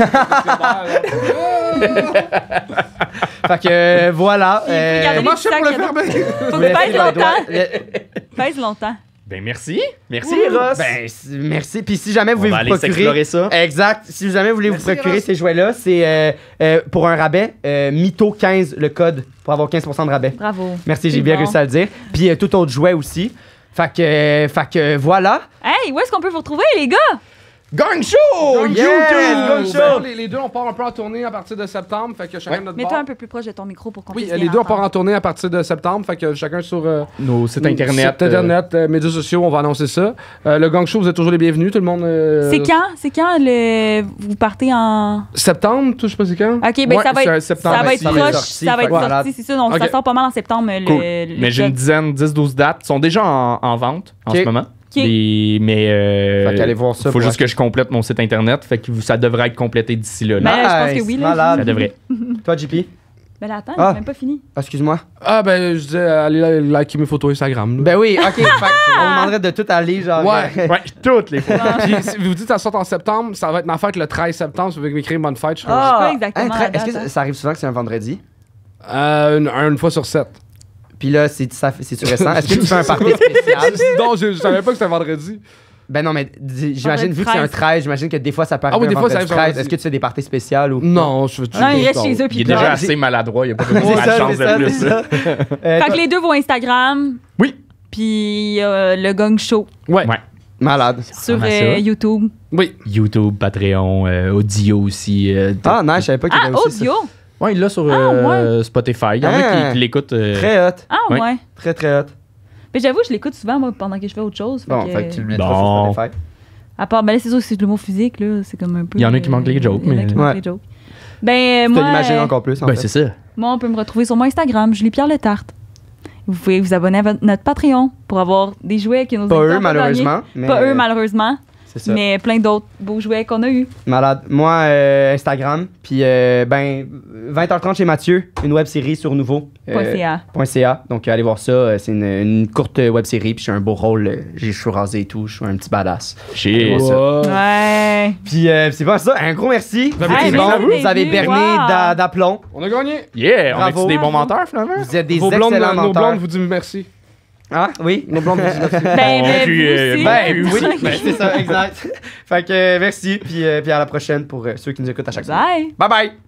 Fait que voilà. Puis, regardez Comment les je fais pour le petits sacs fermer? Faut que tu pèses longtemps. Le- Pèse longtemps. Ben, merci. Merci, Eros. Ben, merci. Puis si jamais vous on voulez va vous aller procurer. s'explorer ça. Exact. Si jamais vous voulez Merci, vous procurer Ross. ces jouets-là, c'est pour un rabais. Mytho 15, le code, pour avoir 15% de rabais. Bravo. Merci, j'ai C'est bien bon. réussi à le dire. Puis tout autre jouet aussi. Fait que voilà. Hey, où est-ce qu'on peut vous retrouver, les gars? Gang Show! Yes, Gang Show! Ben, les deux, on part un peu en tournée à partir de septembre, fait que chacun de notre Mets-toi bord. un peu plus proche de ton micro pour qu'on Oui, puisse les bien deux, on part entendre. en tournée à partir de septembre, fait que chacun sur Nos sites nos internet. sites internet, médias sociaux, on va annoncer ça. Le Gang Show, vous êtes toujours les bienvenus, tout le monde. C'est quand vous partez en... Septembre, je sais pas c'est quand. OK, ben Ouais, ça va c'est être, septembre. ça va être Ça va être proche, sorti, ça va être fait que voilà. sorti, c'est ça. Donc, OK. ça sort pas mal en septembre. Cool. le Mais j'ai une dizaine, 10-12 dates. Ils sont déjà en vente en Ok. ce moment. Ok. Mais Fait qu'allez voir ça faut pour juste que je complète mon site internet. Fait que ça devrait être complété d'ici là. Ben, je pense Nice, que oui, là. malade. Ça devrait. Toi, JP? Ben là, attends, Ah. j'ai même pas fini. Ah, excuse-moi. Ah, ben, je disais, allez liker mes photos Instagram. là. Ben oui, ok. Fait que on demanderait de tout aller, genre. Ouais. Ouais, toutes les fois. Puis, si vous dites que ça sort en septembre, ça va être ma fête le 13 septembre, si vous pouvez m'écrire bonne fête, je serai Ah, pas exactement la Est-ce que date, ça arrive souvent que c'est un vendredi? une fois sur 7. Puis là, c'est récent. Est-ce que tu fais un party spécial? Non, je savais pas que c'était vendredi. Ben non, mais j'imagine, vu que c'est un 13, j'imagine que des fois ça peut Ah arriver oui, des un fois, ça vendredi arrive 13. vendredi. Est-ce que tu fais des parties spéciales ou... Non, je veux Non, il reste chez eux, Il puis est déjà pleure. assez maladroit. Il n'y a pas besoin C'est de ça, chance c'est ça, de plus. c'est ça. Fait que les deux vont Instagram, Oui. puis le Gang Show Ouais. Ouais. Malade. sur Ah, ça. YouTube. Oui. YouTube, Patreon, audio aussi. Ah, non, je savais pas qu'il y Ah, avait aussi audio? Ouais, il l'a sur Ah, Spotify. Il y en a Ah. qui l'écoutent. ça. Très hot. Ah, Ouais. ouais. Très, très hot. Mais j'avoue, je l'écoute souvent, moi, pendant que je fais autre chose. Bon, fait que tu le mettras Bon. sur Spotify. À part, ben là, c'est sûr que c'est de l'humour physique, là. C'est comme un peu. Il y en a qui manquent les jokes, il y en a mais- qui manquent Ouais. les jokes. Ben, Tu te moi. l'imagines encore plus, en Ben, fait. c'est ça. Moi, on peut me retrouver sur mon Instagram, Julie-Pierre Le Tarte. Vous pouvez vous abonner à notre Patreon pour avoir des jouets que nos Pas auditeurs eux, peuvent malheureusement. gagner. Pas eux, malheureusement. C'est ça. Mais plein d'autres beaux jouets qu'on a eu. Malade. Moi, Instagram. Puis, 20h30 chez Mathieu, une web série sur Nouveau. .ca. Donc, allez voir ça. C'est une courte web série. Puis, j'ai un beau rôle. J'ai les cheveux rasés et tout. Je suis un petit badass. Shit. Ouais. Puis, c'est pas ça. Un gros merci. Vous avez C'était été bon. bon. Vous avez Wow. berné d'aplomb. On a gagné. Yeah, on Bravo. est des bons menteurs, finalement? Vous êtes des Nos blondes excellents nos menteurs. blondes vous disent merci. Ah, oui, nos blondes vous disent merci. Mais puis, vous aussi. Oui, c'est ça, exact. Fait que merci. Puis à la prochaine pour ceux qui nous écoutent à chaque fois. Bye. Bye bye!